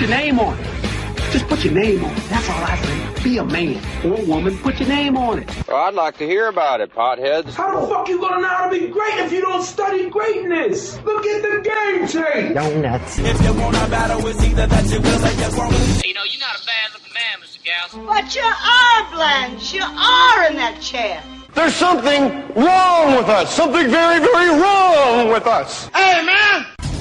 your name on it. Just put your name on it. That's all I say. Be a man or a woman. Put your name on it. Well, I'd like to hear about it, potheads. How the fuck you gonna know how to be great if you don't study greatness? Look at the game tape. Donuts. If you wanna battle, it's either that you will or you won't. You know, you're not a bad-looking man, Mr. Gals. But you are, Blanche. You are in that chair. There's something wrong with us. Something very, very wrong with us. Hey, man!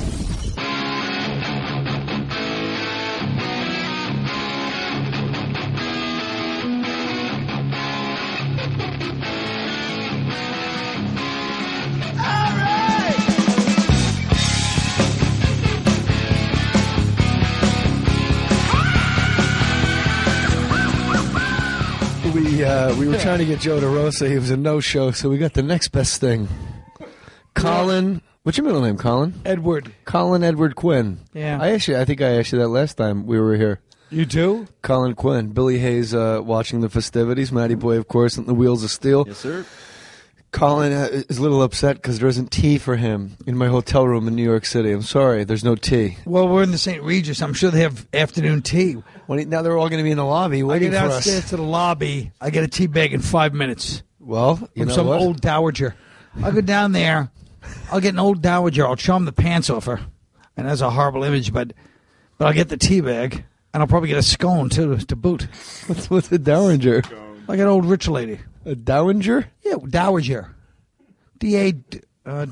We were trying to get Joe DeRosa. He was a no-show, so we got the next best thing. Colin, what's your middle name, Colin? Edward. Colin Edward Quinn. Yeah. I think I asked you that last time we were here. You do? Colin Quinn. Billy Hayes watching the festivities. Matty Boy, of course, and the Wheels of Steel. Yes, sir. Colin is a little upset because there isn't tea for him in my hotel room in New York City. I'm sorry, there's no tea. Well, we're in the St. Regis. I'm sure they have afternoon tea. Well, now they're all going to be in the lobby waiting for I us. get downstairs to the lobby. I get a tea bag in 5 minutes. Well, you from know some what? old dowager. I'll go down there. I'll get an old dowager. I'll charm the pants off her. And that's a horrible image, but I'll get the tea bag, and I'll probably get a scone, too, to boot. What's a dowager? Like an old rich lady. A dowager? Yeah, dowager. D-A-D-O.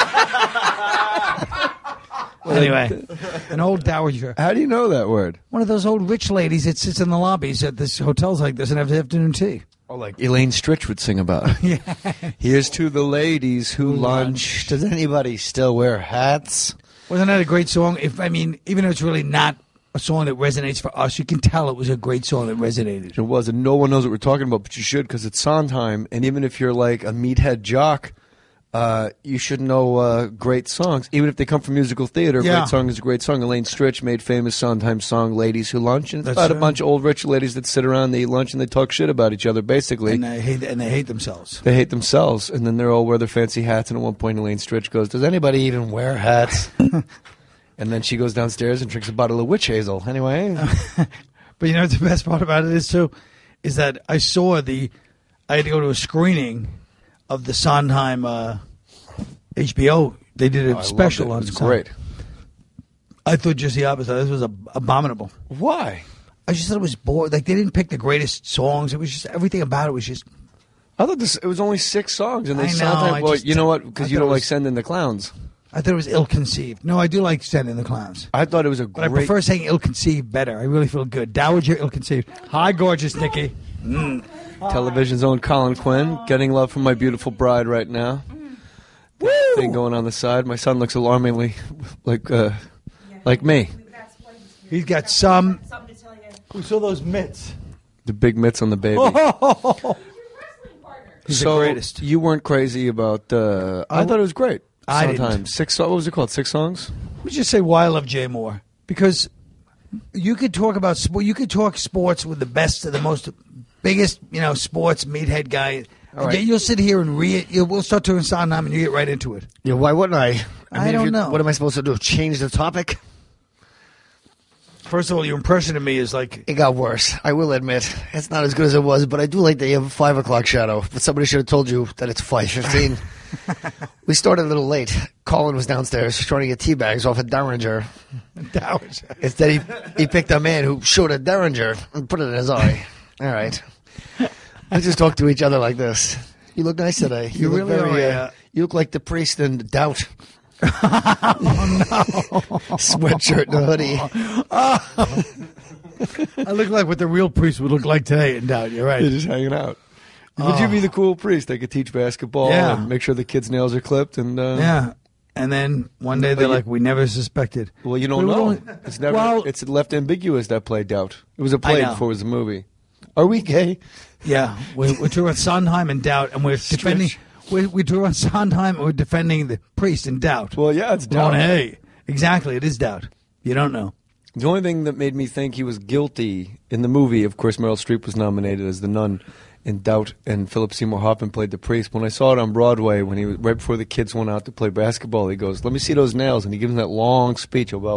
Anyway, an old dowager. How do you know that word? One of those old rich ladies that sits in the lobbies at this hotels like this and have afternoon tea. Oh, like Elaine Stritch would sing about. Yeah. Here's to the ladies who lunch. Does anybody still wear hats? Wasn't that a great song? Even though it's really not a song that resonates for us, you can tell it was a great song that resonated. It was, and no one knows what we're talking about, but you should, because it's Sondheim, and even if you're like a meathead jock, you should know great songs, even if they come from musical theater. Yeah. Great song is a great song. Elaine Stritch made famous Sondheim song "Ladies Who Lunch," and it's That's about right. a bunch of old rich ladies that sit around, they eat lunch, and they talk shit about each other. Basically, And they hate themselves. they hate themselves, and then they all wear their fancy hats. And at one point, Elaine Stritch goes, "Does anybody even wear hats?" And then she goes downstairs and drinks a bottle of witch hazel. Anyway, But you know what the best part about it is, too? Is that I had to go to a screening of the Sondheim HBO. They did a special on It's Sondheim. great. I thought just the opposite. This was abominable. Why? I just thought it was bored. Like, they didn't pick the greatest songs. It was just, everything about it was just... I thought it was only 6 songs, and they I know, Sondheim. I Well, just- you know what? I Because you thought don't it like was- sending the clowns. I thought it was ill-conceived. No, I do like Sending the Clowns. I thought it was a But great. I prefer saying ill-conceived better. I really feel good. Dowager ill-conceived. Hi, gorgeous Nikki. Television's own Colin Quinn, getting love from my beautiful bride right now. Woo! Thing going on the side. My son looks alarmingly like me. He's got some... We saw those mitts. The big mitts on the baby. He's So the greatest. you weren't crazy about. I thought it was great. I didn't. Sometimes 6. What was it called? 6 songs. Let me just say why I love Jay Moore. Because you could talk about sport. You could talk sports with the best of the most biggest, sports meathead guy. All And right. yet you'll sit here and we'll start doing Sondheim and you get right into it. Yeah, why wouldn't I? I don't know. What am I supposed to do? Change the topic? First of all, your impression of me is like... It got worse. I will admit. It's not as good as it was, but I do like that you have a 5 o'clock shadow. But somebody should have told you that it's 5:15. We started a little late. Colin was downstairs trying to get tea bags off a Derringer. Dowager. Instead, he picked a man who showed a Derringer and put it in his eye. All right. Let's just talk to each other like this. You look nice today. You look really are, You look like the priest in Doubt. Oh, no. Sweatshirt and a hoodie. I look like what the real priest would look like today in doubt. You're right. They're just hanging out. Would you be the cool priest that could teach basketball Yeah. and make sure the kids' nails are clipped? And Yeah. And then one day they're like, we never suspected. well, you don't We would know. only- It's never. Well- It's left ambiguous. That play Doubt. It was a play know. before it was a movie. Are we gay? Yeah. We're talking about Sondheim and doubt, and we're defending... We drew on Sondheim and we're defending the priest in doubt. Well, yeah, it's Going, Doubt. hey. Exactly, it is doubt. You don't know. The only thing that made me think he was guilty in the movie, of course, Meryl Streep was nominated as the nun in Doubt, and Philip Seymour Hoffman played the priest. When I saw it on Broadway, when he was right before the kids went out to play basketball, he goes, "Let me see those nails," and he gives them that long speech about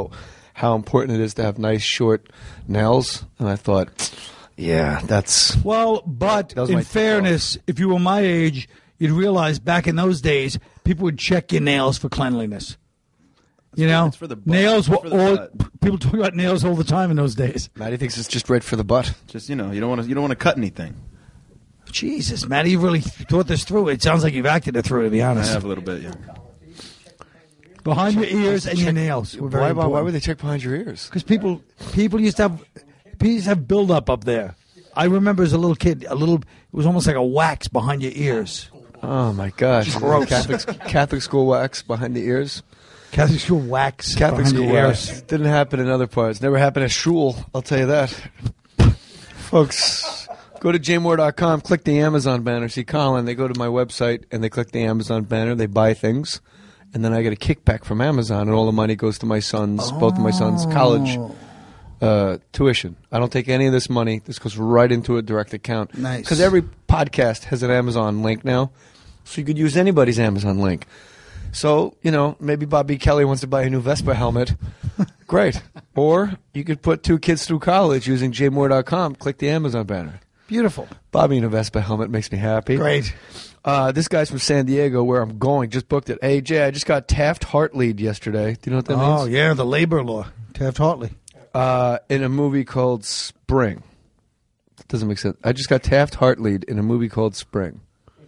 how important it is to have nice short nails, and I thought, yeah, that's Well, but was my in fairness, if you were my age, you'd realize back in those days, people would check your nails for cleanliness. You know, It's for the butt. nails were It's for the all butt. people talk about nails all the time in those days. Matty thinks it's just right for the butt. Just you don't want to cut anything. Jesus, Matty, you really thought this through. It sounds like you've acted it through, to be I honest. have a little bit, yeah. Behind your ears and your nails were very Why would they check behind your ears? Because people used to have buildup up there. I remember as a little kid, it was almost like a wax behind your ears. Oh my gosh! Gross. Catholic school wax behind the ears. Catholic school wax. Catholic behind school your wax ears. didn't happen in other parts. Never happened at Shul. I'll tell you that, folks. Go to jmore.com, click the Amazon banner. See Colin. They go to my website and they click the Amazon banner. They buy things, and then I get a kickback from Amazon, and all the money goes to my sons, both of my sons' college tuition. I don't take any of this money. This goes right into a direct account. Nice. Because every podcast has an Amazon link now, so you could use anybody's Amazon link. So, maybe Bobby Kelly wants to buy a new Vespa helmet. Great. Or you could put 2 kids through college using jmore.com. Click the Amazon banner. Beautiful. Bobby in a Vespa helmet makes me happy. Great. This guy's from San Diego, where I'm going. Just booked it. Hey, Jay, I just got Taft-Hartley yesterday. Do you know what that means? Oh, yeah, the labor law. Taft-Hartley. In a movie called Spring. Doesn't make sense. I just got Taft-Hartley in a movie called Spring.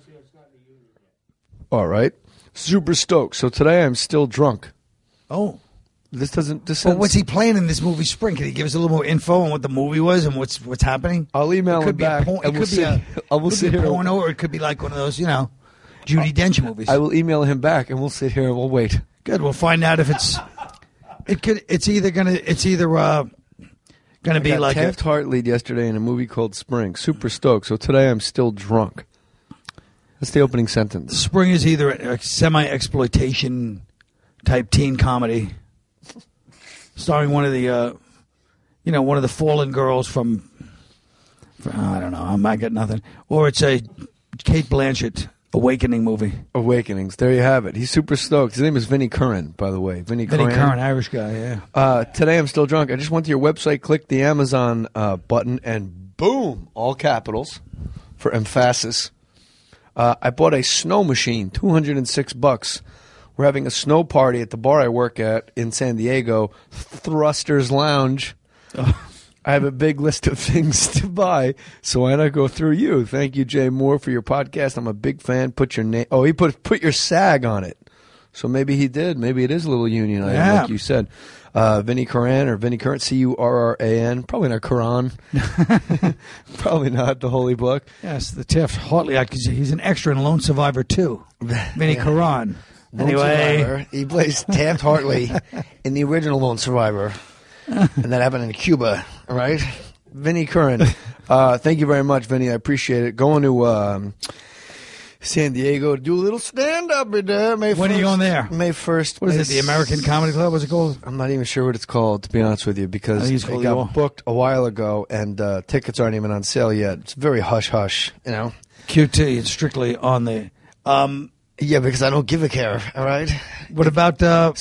All right. Super stoked. So today I'm still drunk. Oh. This Well, sounds... what's he playing in this movie Spring? Can he give us a little more info on what the movie was and what's happening? I'll email It him could be back. a porn, and it we'll could be a sit here. porno, or it could be like one of those, Judi Dench movies. I will email him back, and we'll sit here and we'll wait. Good. We'll find out if it's either gonna be like Taft-Hartley yesterday in a movie called Spring. Super stoked. So today I'm still drunk. That's the opening sentence. Spring is either a semi-exploitation type teen comedy starring one of the fallen girls from I don't know. I got nothing. Or it's a Kate Blanchett awakening movie. Awakenings. There you have it. He's super stoked. His name is Vinnie Curran, by the way. Vinnie Curran, Irish guy, yeah. Today I'm still drunk. I just went to your website, clicked the Amazon button, and boom, all capitals for emphasis. I bought a snow machine, $206. We're having a snow party at the bar I work at in San Diego, Thrusters Lounge. I have a big list of things to buy, so why not go through you? Thank you, Jay Moore, for your podcast. I'm a big fan. Put your name. Oh, he put your SAG on it. So maybe he did. Maybe it is a little union item, like you said. Vinnie Curran or Vinnie Curran, Curran. Probably not Quran. Probably not the Holy Book. Yes, the Taft-Hartley act. He's an extra in Lone Survivor 2. Vinnie Curran. Anyway, Survivor. He plays Taft-Hartley in the original Lone Survivor, and that happened in Cuba, right? Vinnie Curran. Thank you very much, Vinnie. I appreciate it. Going to San Diego to do a little stand-up. When are you going there? May 1st. What is it, the American Comedy Club? What's it called? I'm not even sure what it's called, to be honest with you, because it's it got booked a while ago, and tickets aren't even on sale yet. It's very hush-hush, QT, it's strictly on the... Yeah, because I don't give a care, all right? What about...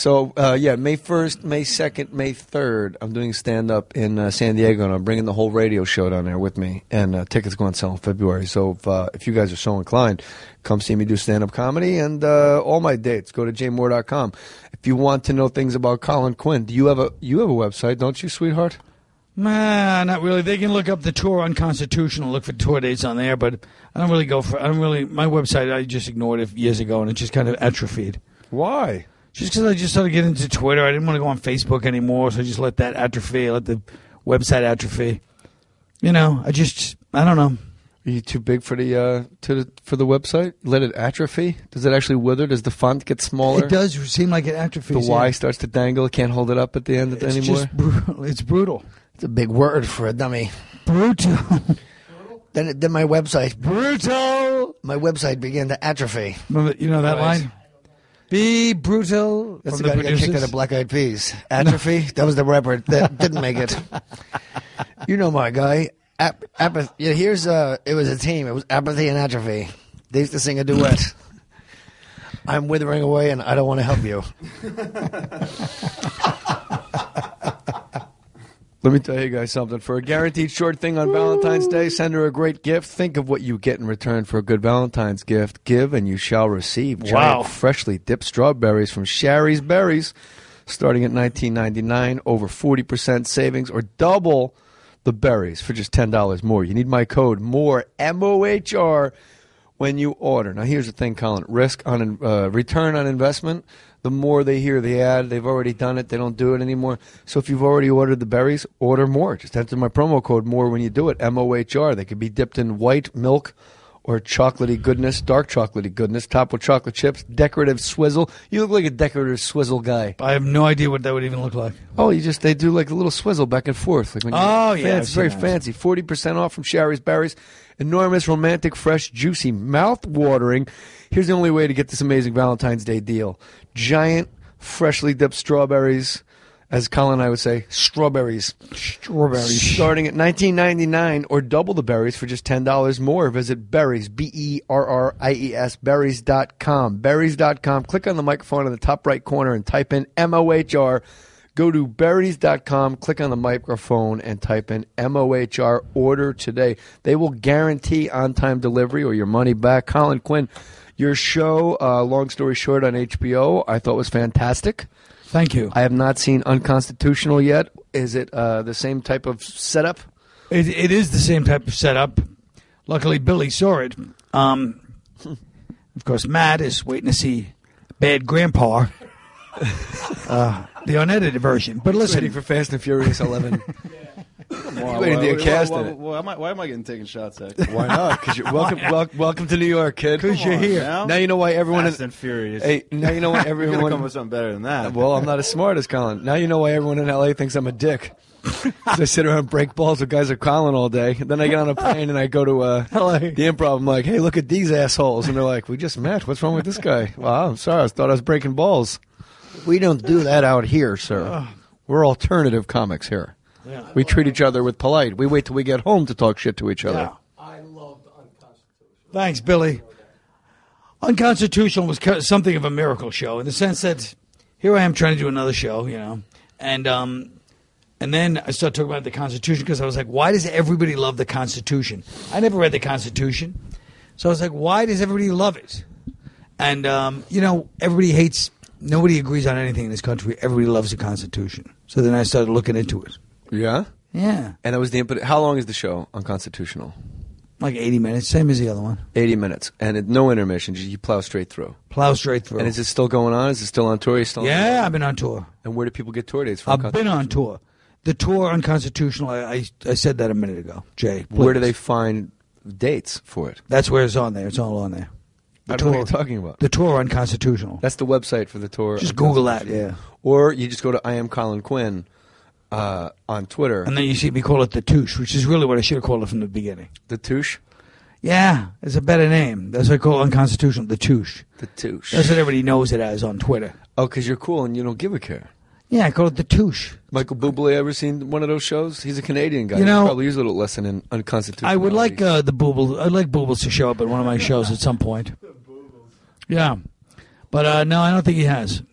May 1st, May 2nd, May 3rd, I'm doing stand-up in San Diego, and I'm bringing the whole radio show down there with me, and tickets go on sale in February. So if you guys are so inclined, come see me do stand-up comedy, and all my dates, go to jmore.com. If you want to know things about Colin Quinn, you have a website, don't you, sweetheart? Nah, not really. They can look up the tour Unconstitutional, look for tour dates on there, but my website, I just ignored it years ago, and it just kind of atrophied. Why? Just because I just started getting into Twitter. I didn't want to go on Facebook anymore, so I just let that atrophy, let the website atrophy. I don't know. Are you too big for the website? Let it atrophy? Does it actually wither? Does the font get smaller? It does seem like it atrophies. The Y starts to dangle. It can't hold it up at the end anymore? Just brutal. It's brutal. It's a big word for a dummy. Brutal. Then my website... Brutal! My website began to atrophy. Remember, you know that line? Be brutal. That's from the guy the that got kicked producers. out of Black Eyed Peas. Atrophy? That was the rapper that didn't make it. You know my guy. Apathy. Yeah, it was a team. It was Apathy and Atrophy. They used to sing a duet. I'm withering away and I don't want to help you. Let me tell you guys something. For a guaranteed short thing on Valentine's Day, send her a great gift. Think of what you get in return for a good Valentine's gift. Give and you shall receive. Wow. Giant freshly dipped strawberries from Sherry's Berries, starting at $19.99, over 40% savings, or double the berries for just $10 more. You need my code MORE, MOHR, when you order. Now, here's the thing, Colin. Risk on return on investment. The more they hear the ad, they've already done it. They don't do it anymore. So if you've already ordered the berries, order more. Just enter my promo code MORE when you do it, MOHR. They could be dipped in white milk or chocolatey goodness, dark chocolatey goodness, topped with chocolate chips, decorative swizzle. You look like a decorative swizzle guy. I have no idea what that would even look like. Oh, they do like a little swizzle back and forth. Like when it's very nice. fancy. 40% off from Sherry's Berries. Enormous, romantic, fresh, juicy, mouth-watering. Here's the only way to get this amazing Valentine's Day deal. Giant, freshly dipped strawberries. As Colin and I would say, strawberries. Strawberries. Starting at $19.99 or double the berries for just $10 more. Visit Berries, BERRIES, berries.com. Berries.com. Click on the microphone in the top right corner and type in MOHR. Go to berries.com, click on the microphone, and type in MOHR. Order today. They will guarantee on-time delivery or your money back. Colin Quinn, your show, Long Story Short, on HBO, I thought was fantastic. Thank you. I have not seen Unconstitutional yet. Is it the same type of setup? It is the same type of setup. Luckily, Billy saw it. Of course, Matt is waiting to see Bad Grandpa, the unedited version. But listen, Ready for Fast and Furious 11. Waiting to get cast in it. Why am I getting taken shots at? Why not? Because you're welcome to New York, kid. because you're here. Now you know why everyone. Fast and Furious. Hey, now you know why You're gonna everyone. come with something better than that. Well, I'm not as smart as Colin. Now you know why everyone in LA thinks I'm a dick. 'Cause I sit around and break balls with guys like Colin all day. And then I get on a plane and I go to LA. the Improv. I'm like, hey, look at these assholes. And they're like, we just met. What's wrong with this guy? Well, I'm sorry. I thought I was breaking balls. We don't do that out here, sir. We're alternative comics here. Yeah. We treat each other with polite. We wait till we get home to talk shit to each other. Yeah. Thanks, Billy. Unconstitutional was something of a miracle show in the sense that here I am trying to do another show, and then I started talking about the Constitution because I was like, why does everybody love the Constitution? I never read the Constitution, so I was like, why does everybody love it? And everybody hates. Nobody agrees on anything in this country. Everybody loves the Constitution. So then I started looking into it. Yeah? Yeah. And that was the input. How long is the show Unconstitutional? Like 80 minutes, same as the other one. 80 minutes. And no intermission. You plow straight through. Plow straight through. And is it still going on? Is it still on tour? Yeah, I've been on tour. And where do people get tour dates from? I've been on tour. The tour Unconstitutional, I said that a minute ago, Jay. Please. Where do they find dates for it? That's where it's on there. It's all on there. I don't know what you're talking about. The tour Unconstitutional. That's the website for the tour. Just Google that, yeah. Or you just go to I Am Colin Quinn on Twitter. And then you see me call it The Touche, which is really what I should have called it from the beginning. The Touche? Yeah, it's a better name. That's what I call it Unconstitutional, The Touche. The Touche. That's what everybody knows it as on Twitter. Oh, because you're cool and you don't give a care. Yeah, I call it The Touche. Michael Bublé, ever seen one of those shows? He's a Canadian guy. You know, he probably use a little lesson in unconstitutional. I would like the Booble. I'd like Boobles to show up at one of my shows at some point. Yeah, but no, I don't think he has.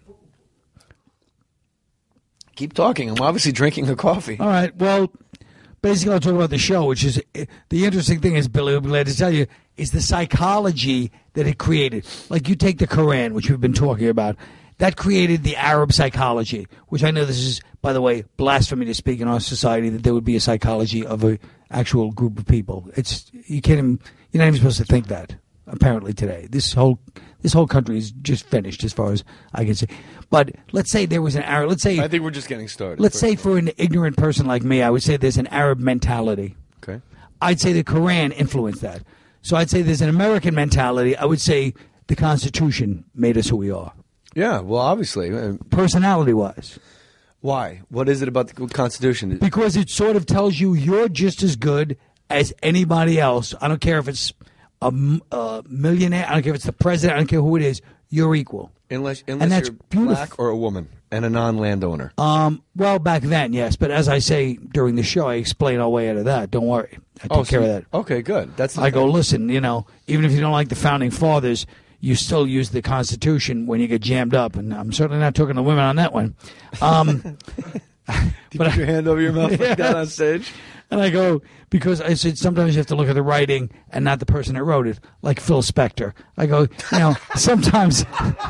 Keep talking. I'm obviously drinking a coffee. All right. Well, basically, I'll talk about the show, which is the interesting thing is, Billy, I'll be glad to tell you, is the psychology that it created. Like you take the Quran, which we've been talking about. That created the Arab psychology, which I know this is, by the way, blasphemy to speak in our society that there would be a psychology of an actual group of people. You're not even supposed to think that. Apparently today, this whole country is just finished as far as I can see. But let's say there was an Arab. Let's say I think we're just getting started. Let's say for an ignorant person like me, I would say there's an Arab mentality. Okay. I'd say the Quran influenced that. So I'd say there's an American mentality. I would say the Constitution made us who we are. Yeah, well, obviously. Personality-wise. Why? What is it about the Constitution? Because it sort of tells you you're just as good as anybody else. I don't care if it's a millionaire. I don't care if it's the president. I don't care who it is. You're equal. Unless and that's you're beautiful. black or a woman and a non-landowner. Well, back then, yes. But as I say during the show, I explain our way out of that. Don't worry. I take care of that. Okay, good. I go, listen, even if you don't like the Founding Fathers, you still use the Constitution when you get jammed up. And I'm certainly not talking to women on that one. you put your hand over your mouth like that on stage? And I go, because I said sometimes you have to look at the writing and not the person that wrote it, like Phil Spector. I go, sometimes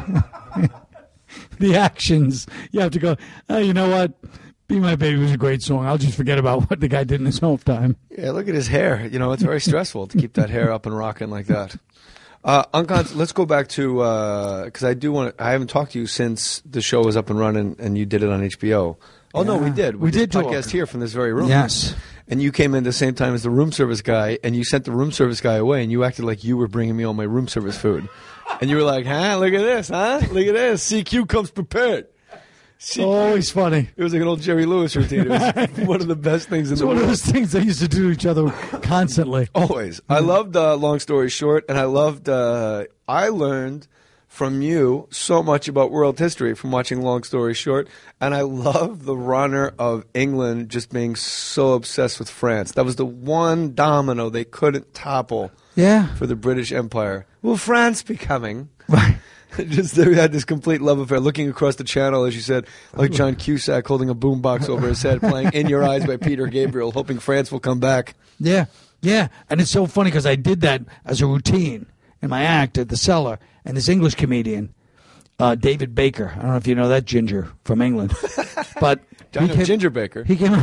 the actions, you have to go, oh, you know what? Be My Baby was a great song. I'll just forget about what the guy did in his own time. Yeah, look at his hair. It's very stressful to keep that hair up and rocking like that. Let's go back to, because I haven't talked to you since the show was up and running and you did it on HBO. Oh, no, we did. We did podcast here from this very room. Yes. And you came in the same time as the room service guy, and you sent the room service guy away, and you acted like you were bringing me all my room service food. And you were like, look at this, Look at this. CQ comes prepared. Always funny. It was like an old Jerry Lewis routine. It was one of the best things in the world. It's one of those things they used to do to each other constantly. Always. I loved Long Story Short, and I learned from you so much about world history from watching Long Story Short, and I love the runner of England just being so obsessed with France. That was the one domino they couldn't topple for the British Empire. Will France be coming? Right. Just they had this complete love affair, looking across the channel, as you said, like John Cusack holding a boombox over his head, playing "In Your Eyes" by Peter Gabriel, hoping France will come back. Yeah, and it's so funny because I did that as a routine in my act at the Cellar, and this English comedian, David Baker. I don't know if you know that ginger from England, but Ginger Baker. He came.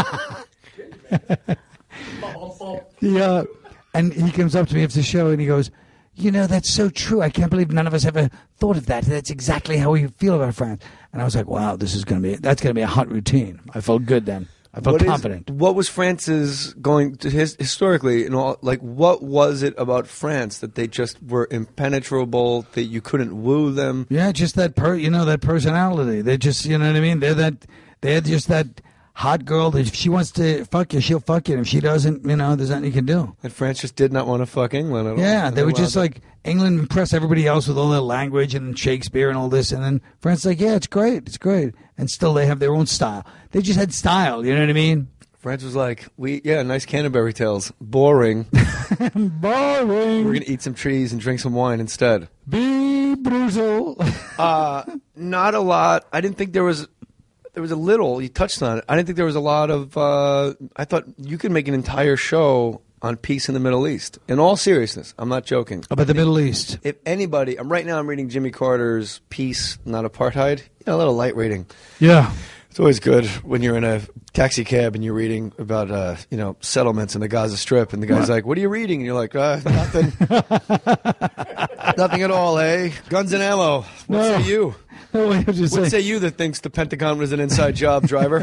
And he comes up to me after the show and he goes, that's so true. I can't believe none of us ever thought of that. That's exactly how we feel about France. And I was like, wow, that's going to be a hot routine. I felt good then. I felt confident. What was France's historically, what was it about France that they just were impenetrable, that you couldn't woo them? Yeah, just that that personality. They just, you know what I mean? They're just that hot girl that if she wants to fuck you, she'll fuck you. And if she doesn't, there's nothing you can do. And France just did not want to fuck England at all. Yeah, they were just like, England impressed everybody else with all their language and Shakespeare and all this. And then France like, yeah, it's great. And still they have their own style. They just had style, you know what I mean? France was like, nice Canterbury Tales. Boring. Boring. We're going to eat some trees and drink some wine instead. Be brutal. Not a lot. I didn't think there was a little, you touched on it. I didn't think there was a lot of, I thought you could make an entire show on peace in the Middle East. In all seriousness, I'm not joking. About the Middle East. If anybody, I'm reading Jimmy Carter's Peace, Not Apartheid. A little light reading. Yeah. It's always good when you're in a taxi cab and you're reading about, settlements in the Gaza Strip, and the guy's like, what are you reading? And you're like, nothing. Nothing at all, eh? Guns and ammo. What say you? What say you that thinks the Pentagon was an inside job, driver?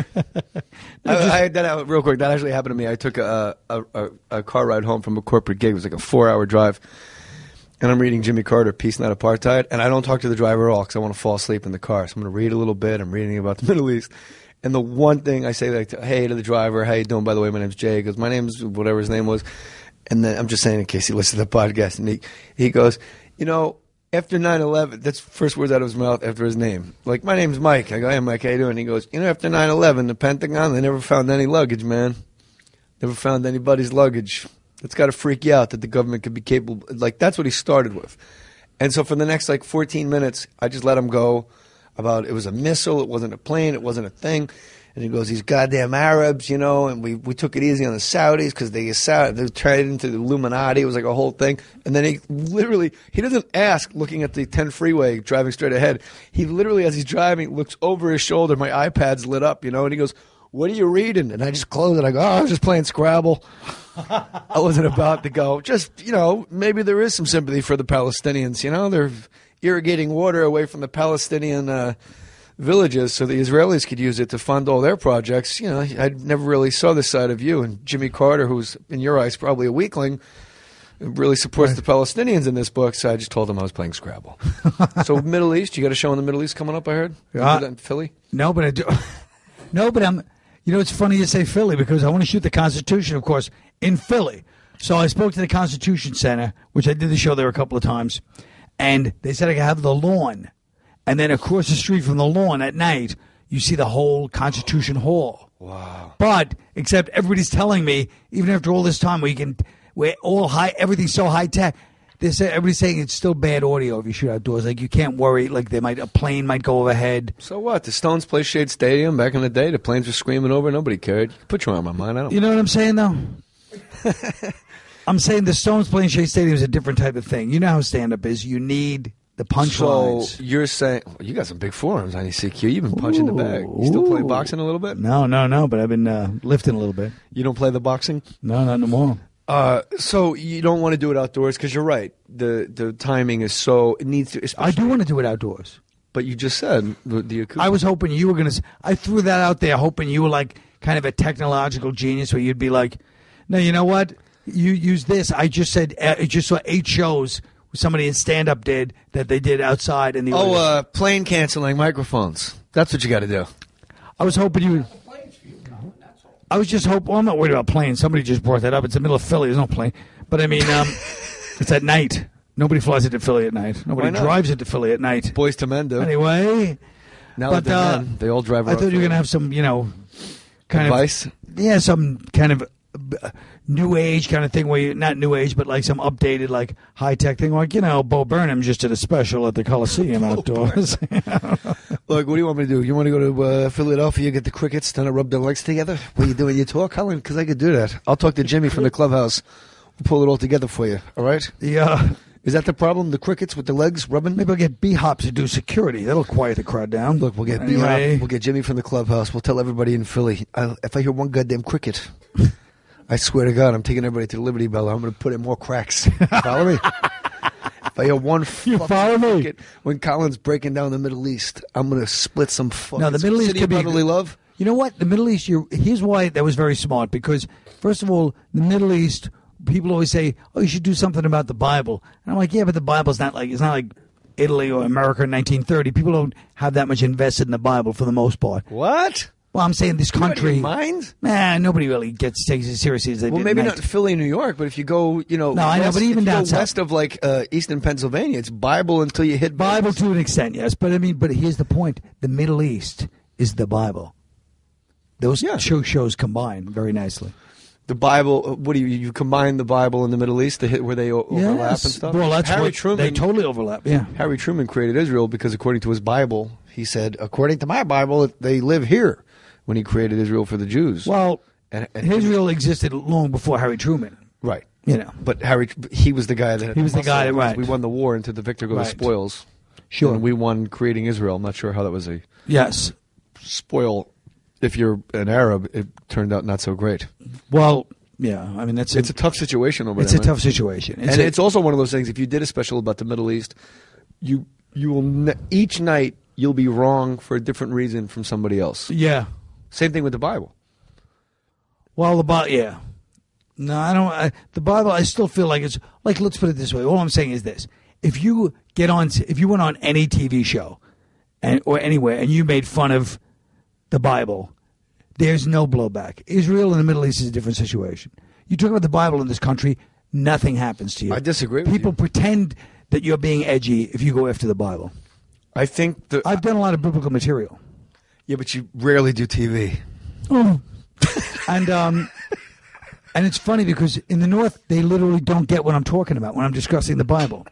Real quick, that actually happened to me. I took a car ride home from a corporate gig. It was like a 4-hour drive. And I'm reading Jimmy Carter, Peace, Not Apartheid. And I don't talk to the driver at all because I want to fall asleep in the car. So I'm going to read a little bit. I'm reading about the Middle East. And the one thing I say, hey to the driver, how you doing? By the way, my name's Jay. He goes, my name's whatever his name was. And then I'm just saying in case he listens to the podcast. And he goes, after 9/11, that's the first words out of his mouth after his name. Like, my name's Mike. I go, hey, Mike, how you doing? And he goes, after 9/11, the Pentagon, they never found any luggage, man. Never found anybody's luggage. It's got to freak you out that the government could be capable. Like, that's what he started with. And so for the next, 14 minutes, I just let him go about it was a missile, it wasn't a plane, it wasn't a thing. And he goes, these goddamn Arabs, and we took it easy on the Saudis because they tried into the Illuminati. It was like a whole thing. And then he doesn't ask, looking at the 10 freeway, driving straight ahead. He literally, as he's driving, looks over his shoulder. My iPad's lit up, and he goes, what are you reading? And I just close it. I go, I was just playing Scrabble. I wasn't about to go. Just, maybe there is some sympathy for the Palestinians. They're irrigating water away from the Palestinian villages so the Israelis could use it to fund all their projects. I never really saw this side of you. And Jimmy Carter, who's in your eyes probably a weakling, really supports the Palestinians in this book. So I just told him I was playing Scrabble. So Middle East, you got a show in the Middle East coming up, I heard? That in Philly? No, but I do. No, but I'm... it's funny you say Philly because I want to shoot the Constitution, of course, in Philly. So I spoke to the Constitution Center, which I did the show there a couple of times, and they said I could have the lawn. And then across the street from the lawn at night, you see the whole Constitution Hall. Wow. But, except everybody's telling me, even after all this time, everything's so high tech, everybody's saying it's still bad audio if you shoot outdoors. Like you can't worry. Like a plane might go overhead. So what? The Stones play Shade Stadium back in the day. The planes were screaming over. Nobody cared. Put your arm on mine. I don't. You know what I'm saying though? I'm saying the Stones playing Shea Stadium is a different type of thing. You know how stand-up is. You need the punchlines. So you're saying you got some big forearms on ECQ. You've been punching the bag. You still play boxing a little bit? No. But I've been lifting a little bit. You don't play the boxing? No, not no more. So you don't want to do it outdoors because you're right. The timing is so it needs to. I do want to do it outdoors. But you just said the acoustic. I was hoping you were going to. I threw that out there, hoping you were like kind of a technological genius, where you'd be like, "No, you know what? You use this." I just said I just saw 8 shows somebody in stand-up did that they did outside in the plane canceling microphones. That's what you got to do. I was hoping you would. I was just hoping. Well, I'm not worried about planes. Somebody just brought that up. It's the middle of Philly. There's no plane. But I mean, it's at night. Nobody flies into Philly at night. Nobody drives into Philly at night. Boys to Men do. Anyway. Now that they're men, they all drive around. I thought you were going to have some, kind advice? Yeah, some kind of new age kind of thing where not new age, but like some updated, like high tech thing. Like, Bo Burnham just did a special at the Coliseum outdoors. Look, what do you want me to do? You want to go to Philadelphia, get the crickets, then rub their legs together? What are you doing? You talk, Colin? Because I could do that. I'll talk to Jimmy from the clubhouse. We'll pull it all together for you. All right? Yeah. Is that the problem? The crickets with the legs rubbing? Maybe I'll get B-Hops to do security. That'll quiet the crowd down. Look, we'll get B-Hop. We'll get Jimmy from the clubhouse. We'll tell everybody in Philly. If I hear one goddamn cricket, I swear to God, I'm taking everybody to the Liberty Bell. I'm going to put in more cracks. Follow me? If I hear one cricket when Colin's breaking down the Middle East, I'm going to split some fucking no, the Middle East could be brotherly love. You know what? The Middle East, here's why that was very smart. Because, first of all, the Middle East, people always say, "Oh, you should do something about the Bible." And I'm like, yeah, but the Bible's not like Italy or America in 1930. People don't have that much invested in the Bible for the most part. What? Well, I'm saying this country. Mind? Nah, nobody really takes it seriously as they did. Well, maybe not in Philly, New York, but if you go, no, I know, but even down south, west of like eastern Pennsylvania, it's Bible until you hit Bible to an extent, yes. But I mean, here's the point: the Middle East is the Bible. Those two shows combine very nicely. The Bible. What do you combine the Bible and the Middle East to hit where they overlap and stuff? Well, that's Harry Truman. They totally overlap. Yeah. Harry Truman created Israel because, according to his Bible, he said, according to my Bible, they live here. When he created Israel for the Jews. Well, and Israel existed long before Harry Truman. Right. But he was the guy that... He was the guy that, right. We won the war into the victor go the spoils. Sure. And we won creating Israel. I'm not sure how that was a... Yes. Spoil. If you're an Arab, it turned out not so great. Well, yeah. I mean, it's a tough situation over there. It's a tough situation. It's also one of those things, if you did a special about the Middle East, you will... Each night, you'll be wrong for a different reason from somebody else. Yeah. Same thing with the Bible. Well, the Bible, yeah. No, I don't. The Bible, I still feel like it's like. Let's put it this way. All I'm saying is this: if you went on any TV show, or anywhere, and you made fun of the Bible, there's no blowback. Israel and the Middle East is a different situation. You talk about the Bible in this country, nothing happens to you. I disagree with People pretend that you're being edgy if you go after the Bible. I think I've done a lot of biblical material. Yeah, but you rarely do TV. Oh. And it's funny because in the North, they literally don't get what I'm talking about when I'm discussing the Bible.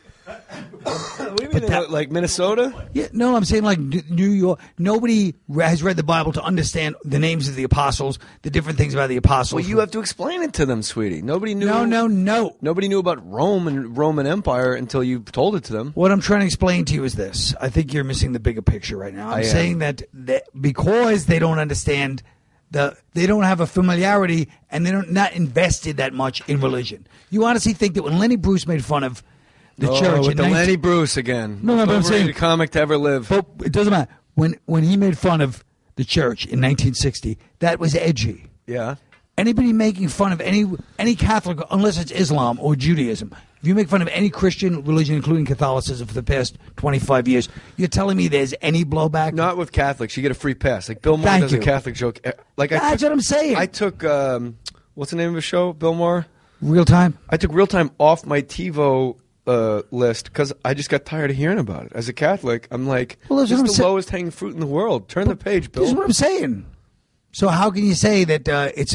What do you mean, like Minnesota? Yeah, no, I'm saying like New York. Nobody has read the Bible to understand the names of the apostles, the different things about the apostles. Well, you have to explain it to them, sweetie. Nobody knew. No. Nobody knew about Rome and Roman Empire until you told it to them. What I'm trying to explain to you is this. I think you're missing the bigger picture right now. I'm saying that because they don't understand they don't have a familiarity and they're not invested that much in religion. You honestly think that when Lenny Bruce made fun of the church with Lenny Bruce again. No, but I'm saying the comic to ever live. But it doesn't matter. When he made fun of the church in 1960, that was edgy. Yeah. Anybody making fun of any Catholic, unless it's Islam or Judaism, if you make fun of any Christian religion, including Catholicism, for the past 25 years, you're telling me there's any blowback? Not with Catholics. You get a free pass. Like Bill Maher does a Catholic joke. That's what I'm saying. I took what's the name of the show? Bill Maher. Real Time. I took Real Time off my TiVo list because I just got tired of hearing about it. As a Catholic, I'm like, this is the lowest hanging fruit in the world. Turn the page, Bill. This is what I'm saying. So how can you say that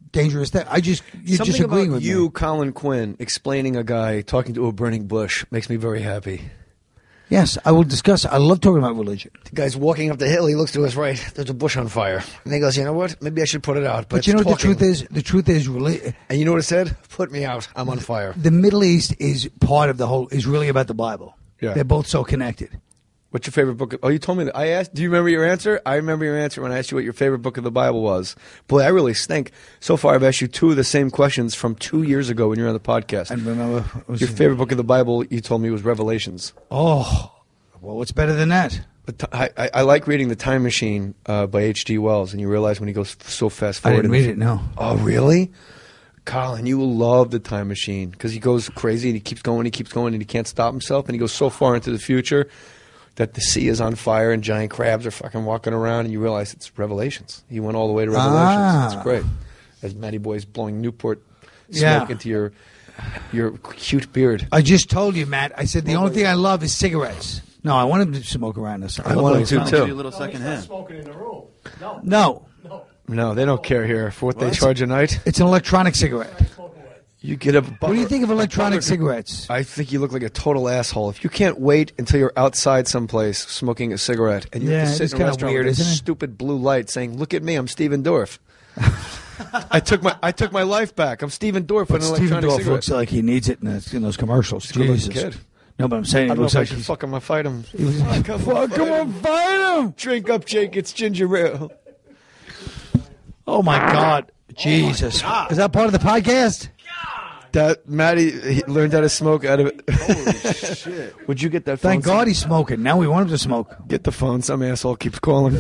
dangerous thing. You're Something just agreeing about with you, me. Colin Quinn, explaining a guy talking to a burning bush makes me very happy. Yes, I will discuss. I love talking about religion. The guy's walking up the hill. He looks to his right. There's a bush on fire. And he goes, you know what? Maybe I should put it out. But you know what the truth is? The truth is, and you know what it said? Put me out. I'm on fire. The Middle East is part of the whole, is really about the Bible. Yeah. They're both so connected. What's your favorite book? You told me that. I asked, do you remember your answer? I remember your answer when I asked you what your favorite book of the Bible was. Boy, I really stink. So far, I've asked you 2 of the same questions from 2 years ago when you were on the podcast. I remember. Your favorite book of the Bible, you told me, was Revelations. Oh, well, what's better than that? I like reading The Time Machine by H.G. Wells, and you realize when he goes so fast I forward. didn't read it, no. Oh, really? Colin, you will love The Time Machine because he goes crazy and he keeps going and he can't stop himself, and he goes so far into the future that the sea is on fire and giant crabs are fucking walking around, and you realize it's Revelations. He went all the way to Revelations. It's great. As Matty Boy's blowing Newport smoke into your cute beard. I just told you, Matt. I said the only thing I love is cigarettes. No, I want him to smoke around us. I want him to, too. A little secondhand. Smoking in the room. No. No, they don't care here for what they charge a night. It's an electronic cigarette. You get a. What do you think of electronic cigarettes? I think you look like a total asshole. If you can't wait until you're outside someplace smoking a cigarette and you have to sit it's in a kinda restaurant weird, with a isn't it? stupid blue light saying, "Look at me, I'm Steven Dorff." I took my life back. I'm Steven Dorff with But an Steven electronic Dorff cigarette. looks like he needs it in those commercials. Good-looking Jesus. kid. No, but I'm saying I it don't know looks if I like should he's... fuck him or fight him. Come on, fight him! Drink up, Jake. It's ginger ale. Oh, my God. Jesus. Is that part of the podcast? That Matty he learned how to smoke out of it. Holy shit. Would you get that phone? Thank God he's smoking. Now we want him to smoke. Get the phone. Some asshole keeps calling.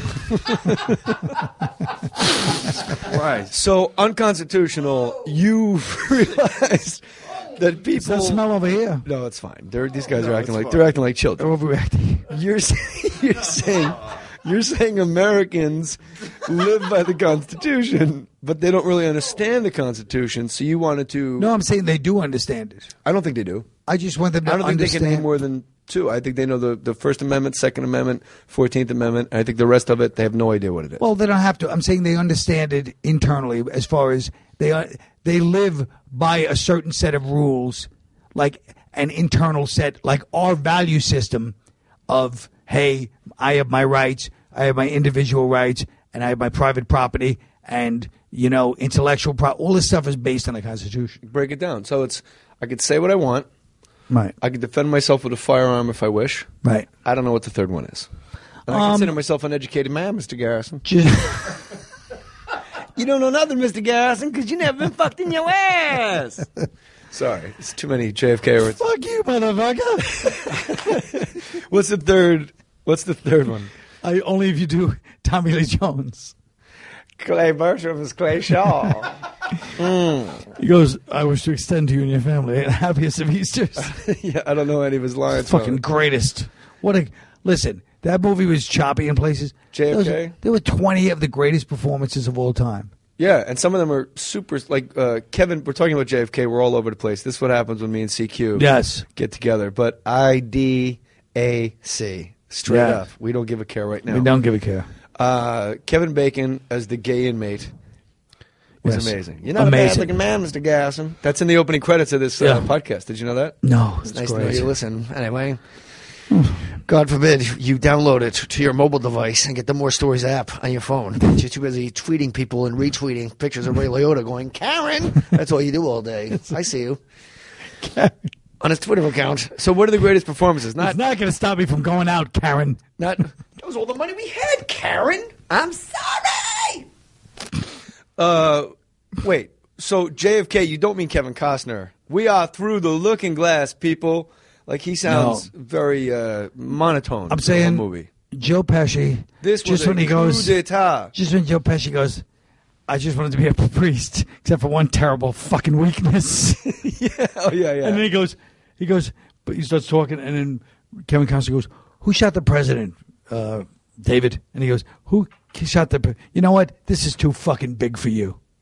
Right. So unconstitutional. You realize that people. Does that smell over here? No, it's fine. These guys are No, acting it's like fine. they're acting like children. They're overreacting. You're saying Americans live by the Constitution, but they don't really understand the Constitution. So you wanted to. No, I'm saying they do understand it. I don't think they do. I just want them to I don't think they can understand. name more than 2. I think they know the First Amendment, Second Amendment, 14th Amendment. And I think the rest of it, they have no idea what it is. Well, they don't have to. I'm saying they understand it internally as far as they live by a certain set of rules, like an internal set, like our value system of, hey, I have my rights, I have my individual rights, and I have my private property, and, intellectual property. All this stuff is based on the Constitution. Break it down. So I could say what I want. Right. I could defend myself with a firearm if I wish. Right. I don't know what the third one is. And I consider myself an educated man, Mr. Garrison. You don't know nothing, Mr. Garrison, because you never been fucked in your ass. Sorry, it's too many JFK words. Fuck you, motherfucker. What's the third one? Only if you do Tommy Lee Jones. Clay Bertram is Clay Shaw. He goes, I wish to extend to you and your family the happiest of Easters. Yeah, I don't know any of his lines. Fucking greatest. Listen, that movie was choppy in places. JFK? There were 20 of the greatest performances of all time. Yeah, and some of them are super, like Kevin, we're talking about JFK, we're all over the place. This is what happens when me and CQ get together. But IDAC, straight up. We don't give a care right now. We don't give a care. Kevin Bacon as the gay inmate was Yes. amazing. You're not Amazing. a bad-looking man, Mr. Garrison. That's in the opening credits of this podcast. Did you know that? No, It's nice to know you listen. Anyway, God forbid you download it to your mobile device and get the More Stories app on your phone. But you're too busy tweeting people and retweeting pictures of Ray Liotta going, Karen! That's all you do all day. I see you. On his Twitter account. So what are the greatest performances? It's not going to stop me from going out, Karen. That was all the money we had, Karen! I'm sorry! Wait. So JFK, you don't mean Kevin Costner. We are through the looking glass, people. Like he sounds very monotone. I'm in saying the whole movie. Joe Pesci. This was just when he goes, coup d'etat. just when Joe Pesci goes, I just wanted to be a priest, except for one terrible fucking weakness. Yeah. Oh yeah. And then he goes, but he starts talking, and then Kevin Costner goes, who shot the president? David. And he goes, who shot the? You know what? This is too fucking big for you.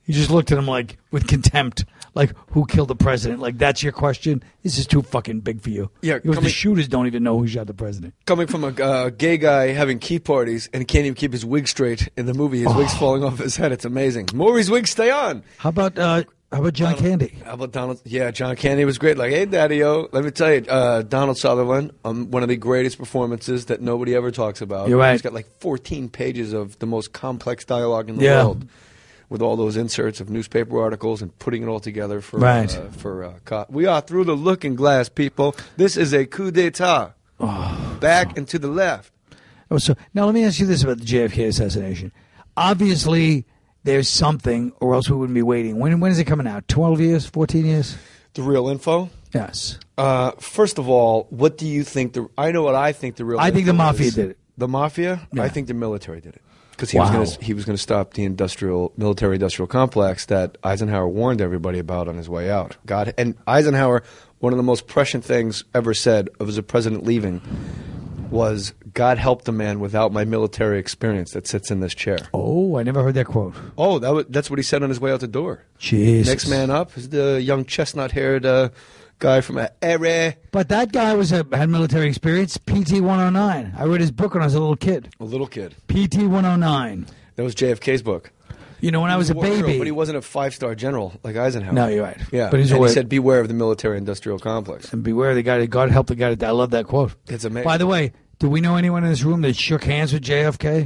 He just looked at him like with contempt, like who killed the president? Like that's your question? This is too fucking big for you. Yeah, because the shooters don't even know who shot the president. Coming from a gay guy having key parties and he can't even keep his wig straight in the movie, his wig's falling off his head. It's amazing. Maury's wigs stay on. How about John Candy? How about Donald? Yeah, John Candy was great. Like, hey, Daddy-O. Let me tell you, Donald Sutherland, one of the greatest performances that nobody ever talks about. You're right. He's got like 14 pages of the most complex dialogue in the world, with all those inserts of newspaper articles and putting it all together for we are through the looking glass, people. This is a coup d'etat. Back and to the left. Oh, so now let me ask you this about the JFK assassination. Obviously, there's something, or else we wouldn't be waiting. When is it coming out? 12 years? 14 years? The real info? Yes. First of all, what do you think? I know what I think the real info I think the mafia is. did it. The mafia? Yeah. I think the military did it. Because he was going to stop the military-industrial complex that Eisenhower warned everybody about on his way out. And Eisenhower, one of the most prescient things ever said as a president leaving was, God help the man without my military experience that sits in this chair. Oh, I never heard that quote. Oh, that's what he said on his way out the door. Jesus. Next man up is the young chestnut-haired guy from area. But that guy had military experience. PT 109. I read his book when I was a little kid. A little kid. PT 109. That was JFK's book. You know, when I was a baby. Hero, but he wasn't a 5-star general like Eisenhower. No, you're right. Yeah, but he said, beware of the military-industrial complex. And beware of the guy, God help the guy. I love that quote. It's amazing. By the way, do we know anyone in this room that shook hands with JFK?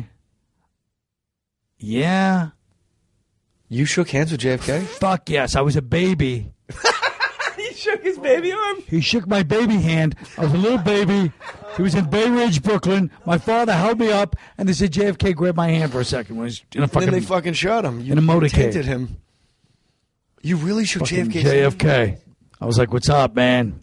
Yeah. You shook hands with JFK? Fuck yes. I was a baby. He shook his baby arm? He shook my baby hand. I was a little baby. He was in Bay Ridge, Brooklyn. My father held me up, and they said JFK grabbed my hand for a second. When he was in a fucking, and then they fucking shot him. In a motorcade. You tainted him. You really shook JFK's JFK. hand? I was like, what's up, man?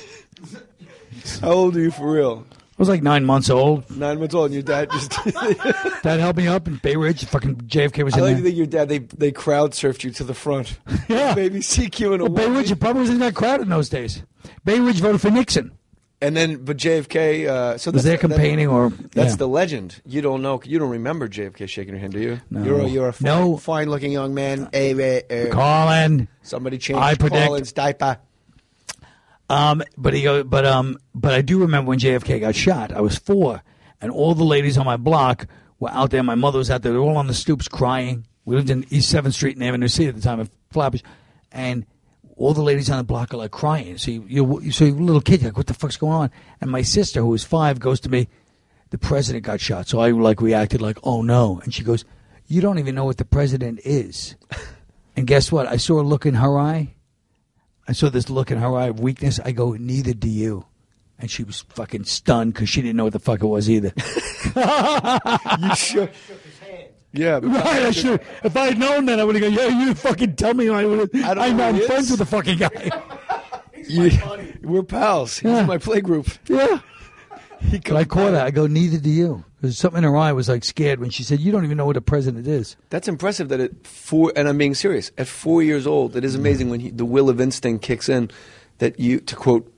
How old are you for real? I was like 9 months old. 9 months old, and your dad just... Dad helped me up in Bay Ridge. Fucking JFK was in there. I like to think your dad, they crowd surfed you to the front. Yeah. Baby CQ in a Bay Ridge, it probably wasn't that crowded in those days. Bay Ridge voted for Nixon. And then, but JFK... so was there campaigning or... That's the legend. You don't know. You don't remember JFK shaking your hand, do you? No. You're a fine-looking young man. Colin. Somebody changed Colin's diaper. But I do remember when JFK got shot. I was 4, and all the ladies on my block were out there. My mother was out there. They were all on the stoops crying. We lived in East 7th Street in Avenue C at the time of Flatbush, and all the ladies on the block are like crying. So you're a little kid, you're like, what the fuck's going on? And my sister, who was 5, goes to me, the president got shot. So I reacted like, oh no. And she goes, you don't even know what the president is. And guess what? I saw a look in her eye. I saw this look in her eye of weakness. I go, neither do you. And she was fucking stunned because she didn't know what the fuck it was either. You shook his hand. Yeah. Right, I should. If I had known that, I would have gone, yeah, you fucking tell me. I'm friends with the fucking guy. We're pals. He's in my play group. Yeah. But I caught her. I go, neither do you. Because something in her eye was like scared when she said, you don't even know what a president is. That's impressive that and I'm being serious, at 4 years old, it is amazing when the will of instinct kicks in that you, to quote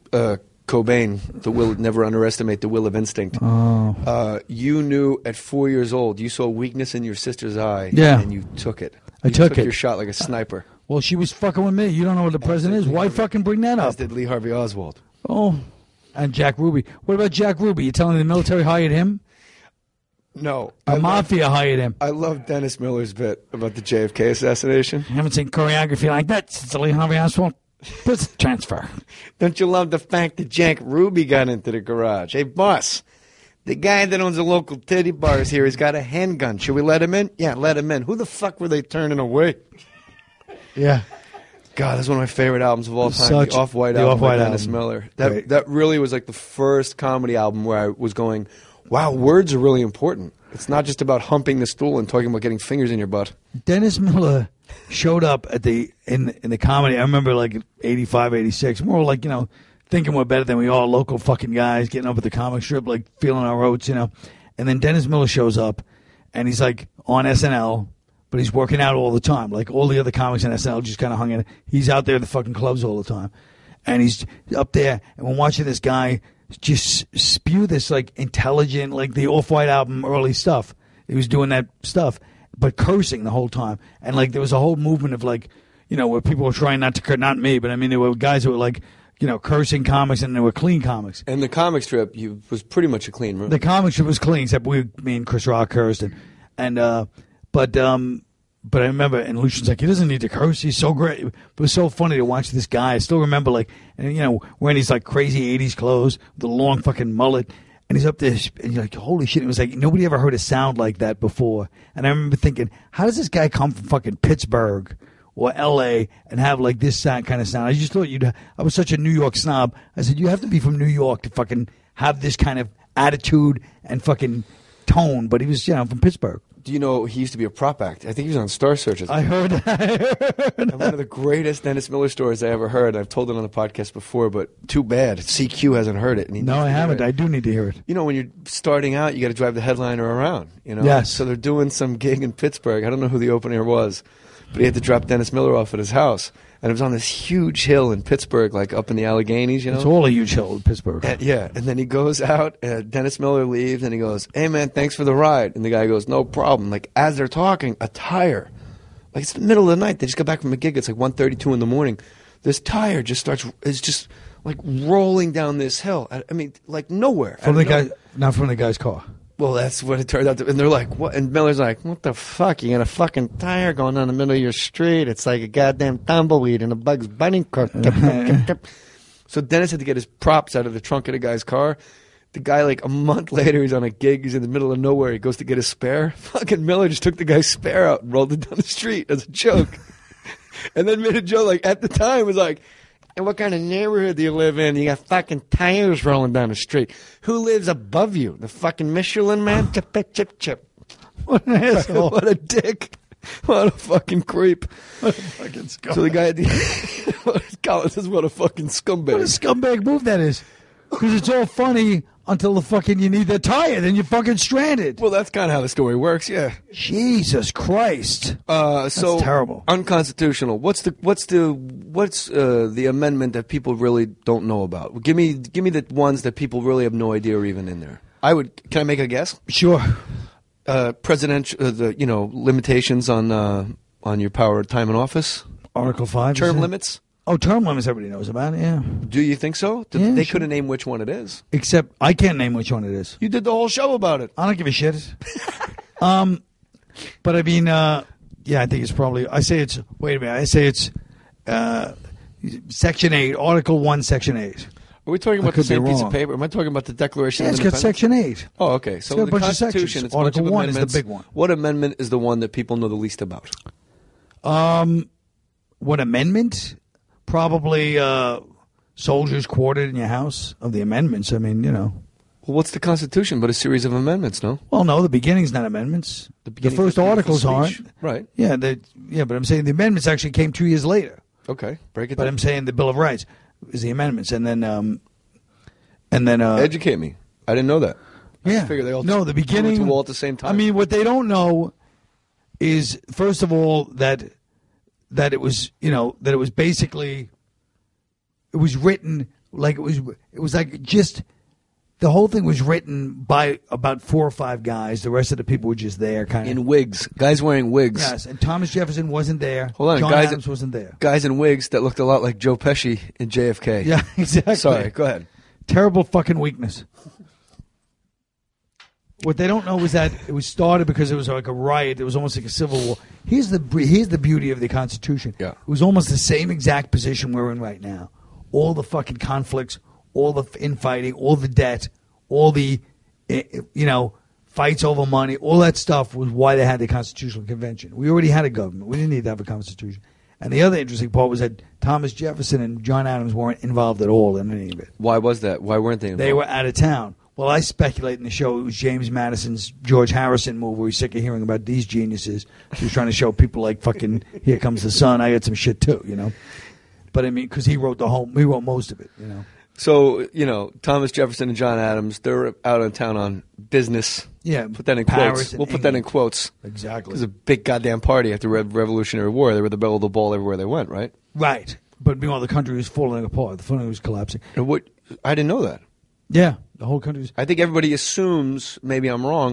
Cobain, never underestimate the will of instinct. Oh. You knew at 4 years old, you saw weakness in your sister's eye. Yeah. And you took it. I took it. Your shot like a sniper. Well, she was fucking with me. You don't know what the president is. Why fucking bring that up? As did Lee Harvey Oswald. Oh. And Jack Ruby. What about Jack Ruby? You telling me the military hired him? No. The mafia hired him. I love Dennis Miller's bit about the JFK assassination. I haven't seen choreography like that since Lee Harvey Oswald. Let's transfer. Don't you love the fact that Jack Ruby got into the garage? Hey, boss, the guy that owns a local titty bar is here. He's got a handgun. Should we let him in? Yeah, let him in. Who the fuck were they turning away? Yeah. God, that's one of my favorite albums of all time. The Off-White album by Dennis Miller. That really was like the first comedy album where I was going, wow, words are really important. It's not just about humping the stool and talking about getting fingers in your butt. Dennis Miller showed up at in the comedy. I remember like 85, 86. More like, thinking we're better than we are, local fucking guys, getting up at the comic strip, like feeling our oats, And then Dennis Miller shows up and he's like on SNL. But he's working out all the time. Like all the other comics in SNL just kind of hung in. He's out there at the fucking clubs all the time. And he's up there. And we're watching this guy just spew this like intelligent, like the Off-White album early stuff. He was doing that stuff. but cursing the whole time. And like there was a whole movement of like, where people were trying not to curse, not me, but I mean there were guys who were like, cursing comics, and there were clean comics. And the comic strip was pretty much a clean room. The comic strip was clean, except me and Chris Rock cursed, but I remember, and Lucian's like, he doesn't need to curse. He's so great. It was so funny to watch this guy. I still remember, like, and wearing these like crazy '80s clothes, with the long fucking mullet, and he's up there, and you're like, holy shit! It was like nobody ever heard a sound like that before. And I remember thinking, how does this guy come from fucking Pittsburgh or L.A. and have like this kind of sound? I just thought I was such a New York snob. I said, you have to be from New York to fucking have this kind of attitude and fucking tone. But he was, from Pittsburgh. Do you know he used to be a prop act? I think he was on Star Search. I heard that. One of the greatest Dennis Miller stories I ever heard. I've told it on the podcast before, but too bad CQ hasn't heard it. No, I haven't. I do need to hear it. When you're starting out, you got to drive the headliner around. Yes. So they're doing some gig in Pittsburgh. I don't know who the opener was, but he had to drop Dennis Miller off at his house. And it was on this huge hill in Pittsburgh, like up in the Alleghenies, It's all a huge hill in Pittsburgh. And then he goes out, and Dennis Miller leaves, and he goes, hey, man, thanks for the ride. And the guy goes, no problem. Like, as they're talking, a tire, like, it's the middle of the night. They just got back from a gig. It's like 1:32 in the morning. This tire is just, like, rolling down this hill. I mean, like, nowhere. Not from the guy's car. Well, that's what it turned out to. And they're like, what? And Miller's like, what the fuck? You got a fucking tire going down the middle of your street. It's like a goddamn tumbleweed in a Bugs Bunny car. So Dennis had to get his props out of the trunk of the guy's car. The guy, like, a month later, he's on a gig. He's in the middle of nowhere. He goes to get his spare. Fucking Miller just took the guy's spare out and rolled it down the street as a joke. And then made a joke, like, at the time, was like, and what kind of neighborhood do you live in? You got fucking tires rolling down the street. Who lives above you? The fucking Michelin man? Chip, chip, chip. What an asshole. What a dick. What a fucking creep. What a fucking scumbag. So the guy, Colin says, what a fucking scumbag. What a scumbag move that is. Because it's all funny until the fucking you need the tire, then you're fucking stranded. Well, that's kind of how the story works, yeah. Jesus Christ. That's terrible. Unconstitutional. What's the amendment that people really don't know about? Give me the ones that people really have no idea are even in there. Can I make a guess? Sure. Presidential, limitations on your power of time in office. Article 5. Term limits. Oh, term limits everybody knows about it, yeah. Do you think so? Yeah, they sure. couldn't name which one it is. Except I can't name which one it is. You did the whole show about it. I don't give a shit. But I mean, I think it's probably, wait a minute, I say it's Section 8, Article 1, Section 8. Are we talking about the same piece of paper? Am I talking about the Declaration of Independence? It's got Section 8. Oh, okay. So got the a bunch Constitution, of sections. it's a bunch Article of 1 is amendments. the big one. What amendment is the one that people know the least about? What amendment? Probably soldiers quartered in your house of the amendments. I mean, Well, what's the Constitution but a series of amendments, no? Well, no, the beginning's not amendments. The first articles aren't. Right. Yeah, but I'm saying the amendments actually came 2 years later. Okay, break it But down. I'm saying the Bill of Rights is the amendments, and then educate me. I didn't know that. Yeah. I figured they all the beginning went to wall at the same time. I mean, what they don't know is, first of all, that it was, that it was basically, it was written like it was like just the whole thing was written by about 4 or 5 guys. The rest of the people were just there, kind of in wigs, guys wearing wigs. Yes, and Thomas Jefferson wasn't there. Hold on, John guys, Adams wasn't there. Guys in wigs that looked a lot like Joe Pesci in JFK. Yeah, exactly. Sorry, go ahead. Terrible fucking weakness. What they don't know is that it was started because it was like a riot. It was almost like a civil war. Here's the beauty of the Constitution. Yeah. It was almost the same exact position we're in right now. All the fucking conflicts, all the infighting, all the debt, all the, fights over money, all that stuff was why they had the Constitutional Convention. We already had a government. We didn't need to have a Constitution. And the other interesting part was that Thomas Jefferson and John Adams weren't involved at all in any of it. Why was that? Why weren't they involved? They were out of town. Well, I speculate in the show it was James Madison's George Harrison move where he's sick of hearing about these geniuses. He was trying to show people like fucking Here Comes the Sun. I got some shit too, But I mean, because he wrote most of it, So, Thomas Jefferson and John Adams, they're out of town on business. Yeah. Put that in Paris quotes. We'll put that in quotes. Exactly. It was a big goddamn party after the Revolutionary War. They were the belle of the ball everywhere they went, right? Right. But meanwhile, the country was falling apart. The country was collapsing. I didn't know that. Yeah. The whole country was... I think everybody assumes, maybe I'm wrong,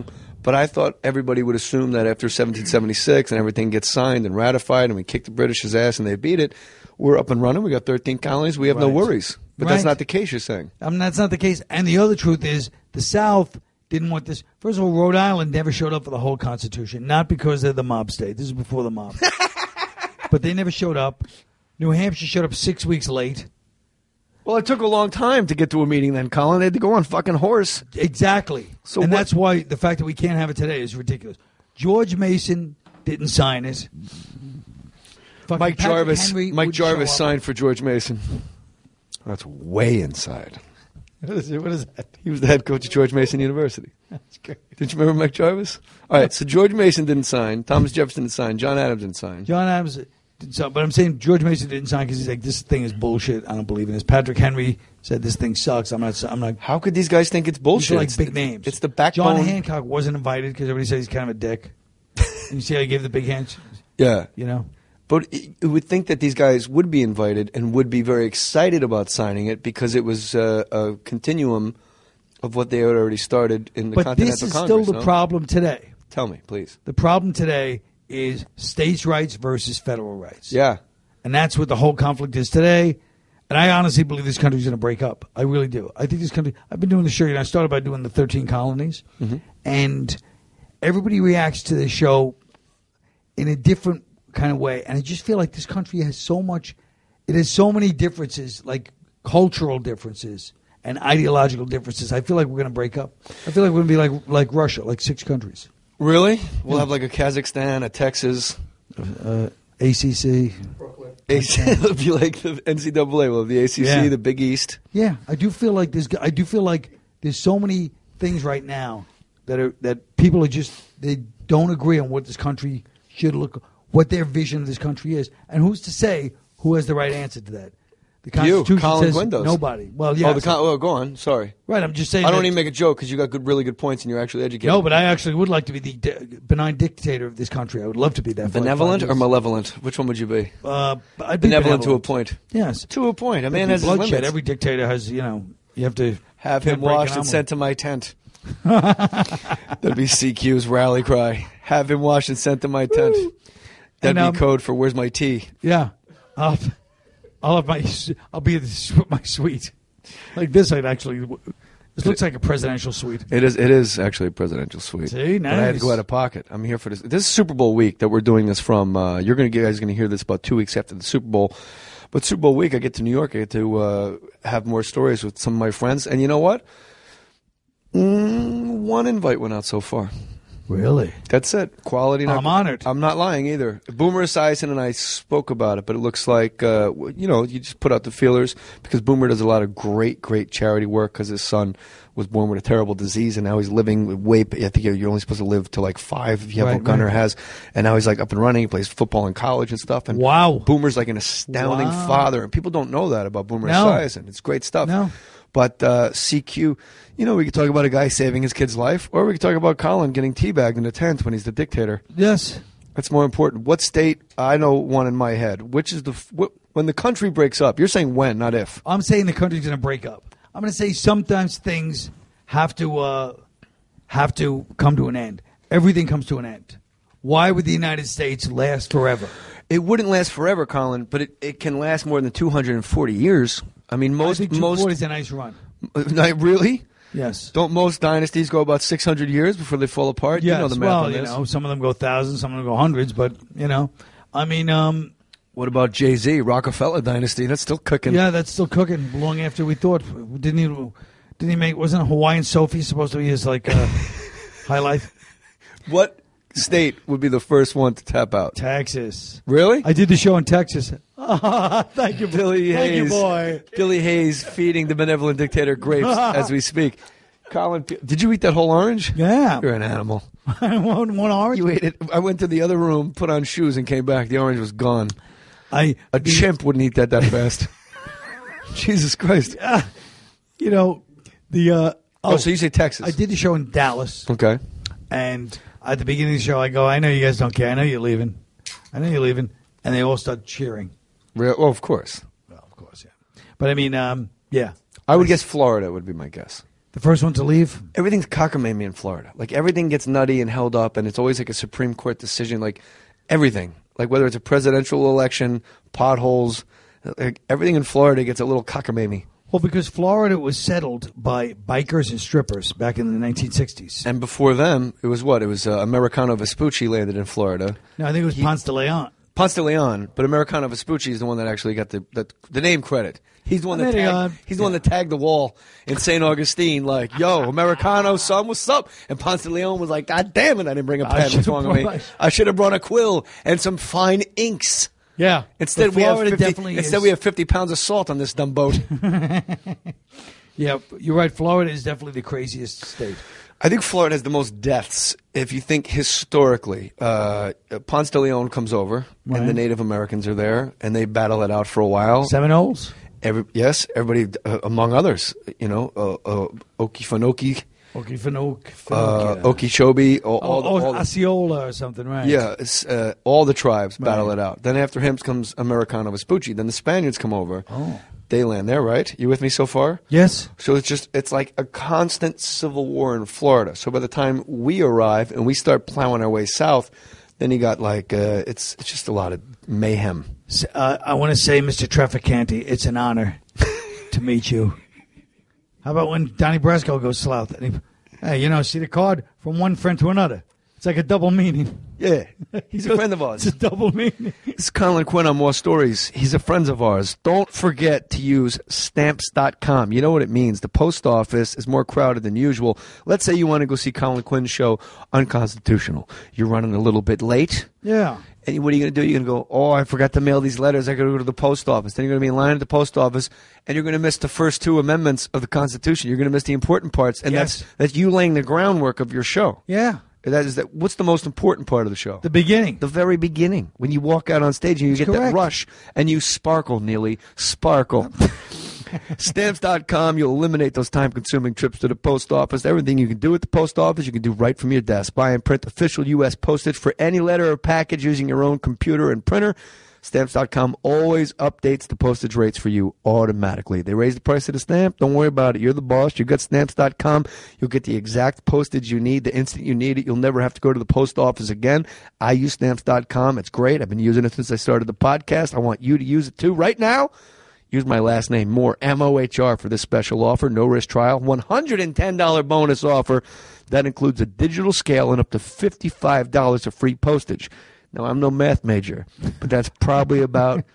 But I thought everybody would assume that after 1776 and everything gets signed and ratified and we kick the British's ass and they beat it, we're up and running. We got 13 colonies. We have no Right. worries. But that's Right. not the case, you're saying. That's not the case. And the other truth is the South didn't want this. First of all, Rhode Island never showed up for the whole Constitution, not because they're the mob state. This is before the mob. But they never showed up. New Hampshire showed up 6 weeks late. Well, it took a long time to get to a meeting then, Colin. They had to go on fucking horse. Exactly. So and what- that's why the fact that we can't have it today is ridiculous. George Mason didn't sign it. Fucking Mike Patrick Jarvis. Henry Mike wouldn't show Jarvis up. signed for George Mason. That's way inside. What is that? He was the head coach of George Mason University. That's great. Did you remember Mike Jarvis? All right, so George Mason didn't sign. Thomas Jefferson didn't sign. John Adams didn't sign. John Adams didn't sign, but I'm saying George Mason didn't sign because he's like, this thing is bullshit. I don't believe in this. Patrick Henry said this thing sucks. I'm not. How could these guys think it's bullshit? These are like It's- big names. It's the backbone. John Hancock wasn't invited because everybody said he's kind of a dick. And you see how he gave the big hands? Yeah. You know? But you would think that these guys would be invited and would be very excited about signing it because it was a continuum of what they had already started in the But Continental this is Congress. still the no? problem today. Tell me, please. The problem today is states' rights versus federal rights. Yeah. And that's what the whole conflict is today. And I honestly believe this country's going to break up. I really do. I think this country. I've been doing the show. I started by doing the 13 colonies, and everybody reacts to this show in a different kind of way. And I just feel like this country has so much. It has so many differences, like cultural differences and ideological differences. I feel like we're going to break up. I feel like we're going to be like Russia, like 6 countries. Really? We'll have like a Kazakhstan, a Texas. ACC. It'll be like the NCAA. We'll have the ACC, Yeah. the Big East. Yeah, I do feel like there's so many things right now that people are just they don't agree on what this country should look, what their vision of this country is, and who's to say who has the right answer to that? The Constitution Colin says Windows. nobody. Well, yeah, Go on. Sorry. right. I'm just saying. I don't that- even make a joke because you got really good points and you're actually educated. No, but I actually would like to be the benign dictator of this country. I would love to be that. for like Benevolent 5 or years. malevolent? Which one would you be? I'd be Benevolent to a point. Yes, To a point. A man There'd be has his bloodshed. limits. Every dictator has, you have to Have can't him break an washed and omelet. sent to my tent. That'd be CQ's rally cry. Have him washed and sent to my tent. That'd And, be code for where's my tea. Yeah, I'll have I'll be with my suite like this. I'd actually. This looks like a presidential suite. It is actually a presidential suite. See, But I had to nice. go out of pocket. I'm here for this. This is Super Bowl week that we're doing this from. You guys are going to hear this about 2 weeks after the Super Bowl. But Super Bowl week, I get to New York. I get to have more stories with some of my friends. And you know what? One invite went out so far. Really? That's it. Quality. I'm honored. I'm not lying either. Boomer Esiason and I spoke about it, but it looks like, you just put out the feelers because Boomer does a lot of great, great charity work because his son was born with a terrible disease and now he's living I think you're only supposed to live to like 5 if you have Right, what Gunnar right. has. And now he's like up and running. He plays football in college and stuff. And Wow. Boomer's like an astounding Wow. father. And people don't know that about Boomer No. Esiason. It's great stuff. No. But CQ, we could talk about a guy saving his kid's life, or we could talk about Colin getting teabagged in a tent when he's the dictator. Yes. That's more important. What state? I know one in my head. Which is when the country breaks up? You're saying when, not if. I'm saying the country's going to break up. I'm going to say sometimes things have to come to an end. Everything comes to an end. Why would the United States last forever? It wouldn't last forever, Colin, but it can last more than 240 years. I mean, I think 240 is a nice run. Really? Yes. Don't most dynasties go about 600 years before they fall apart? Yes. You know the math on this. some of them go thousands, some of them go hundreds, but I mean, What about Jay-Z, Rockefeller dynasty? That's still cooking. yeah, that's still cooking long after we thought. Didn't he make? Wasn't Hawaiian Sophie supposed to be his highlight? What state would be the first one to tap out? Texas. Really? I did the show in Texas. Thank you, Billy Thank Hayes. you, boy. Billy Hayes feeding the benevolent dictator grapes as we speak. Colin, did you eat that whole orange? Yeah. You're an animal. one orange. You ate it. I went to the other room, put on shoes, and came back. The orange was gone. A chimp wouldn't eat that fast. Jesus Christ. So you say Texas. I did the show in Dallas. Okay. And at the beginning of the show, I go, I know you guys don't care. I know you're leaving. And they all start cheering. Well, of course. Well, of course, yeah. But I mean, yeah. I would guess Florida would be my guess. The first one to leave? Everything's cockamamie in Florida. Like, everything gets nutty and held up, and it's always like a Supreme Court decision. Like, everything. Like, whether it's a presidential election, potholes, like, everything in Florida gets a little cockamamie. Well, because Florida was settled by bikers and strippers back in the 1960s. And before them, it was what? It was Americano Vespucci landed in Florida. No, I think it was Ponce de Leon. Ponce de Leon, but Americano Vespucci is the one that actually got the name credit. He's the one that tagged the wall in St. Augustine, like, "Yo, Americano, son, what's up?" And Ponce de Leon was like, "God damn it, I didn't bring a pen. What's wrong with me? I should have brought a quill and some fine inks." Yeah. Instead, we have 50 pounds of salt on this dumb boat. Yeah, you're right. Florida is definitely the craziest state. I think Florida has the most deaths. If you think historically, Ponce de Leon comes over, and the Native Americans are there, and they battle it out for a while. Seminoles? Everybody, among others, Okefenokee. Okeechobee, Osceola or something, right? Yeah, all the tribes battle it out. Then after him comes Americano Vespucci. Then the Spaniards come over. Oh. They land there, right? You with me so far? Yes. So it's like a constant civil war in Florida. So by the time we arrive and we start plowing our way south, then you got like it's just a lot of mayhem. I want to say, Mr. Trafficante, it's an honor to meet you. How about when Donnie Brasco goes south? And hey, see the card from one friend to another. It's like a double meaning. Yeah, he's a friend of ours. It's a double meaning. This is Colin Quinn on More Stories. He's a friend of ours. Don't forget to use Stamps.com. You know what it means. The post office is more crowded than usual. Let's say you want to go see Colin Quinn's show, Unconstitutional. You're running a little bit late. Yeah. And what are you going to do? You're going to go, oh, I forgot to mail these letters. I got to go to the post office. Then you're going to be in line at the post office, and you're going to miss the first two amendments of the Constitution. You're going to miss the important parts, and that's you laying the groundwork of your show. Yeah. What's the most important part of the show? The beginning. The very beginning. When you walk out on stage and you get that rush and you sparkle, Neely. Sparkle. Stamps.com, you'll eliminate those time-consuming trips to the post office. Everything you can do at the post office, you can do right from your desk. Buy and print official U.S. postage for any letter or package using your own computer and printer. Stamps.com always updates the postage rates for you automatically. They raise the price of the stamp. Don't worry about it. You're the boss. You got Stamps.com. You'll get the exact postage you need the instant you need it. You'll never have to go to the post office again. I use Stamps.com. It's great. I've been using it since I started the podcast. I want you to use it too. Right now, use my last name, Moore, M-O-H-R, for this special offer. No risk trial. $110 bonus offer. That includes a digital scale and up to $55 of free postage. Now, I'm no math major, but that's probably about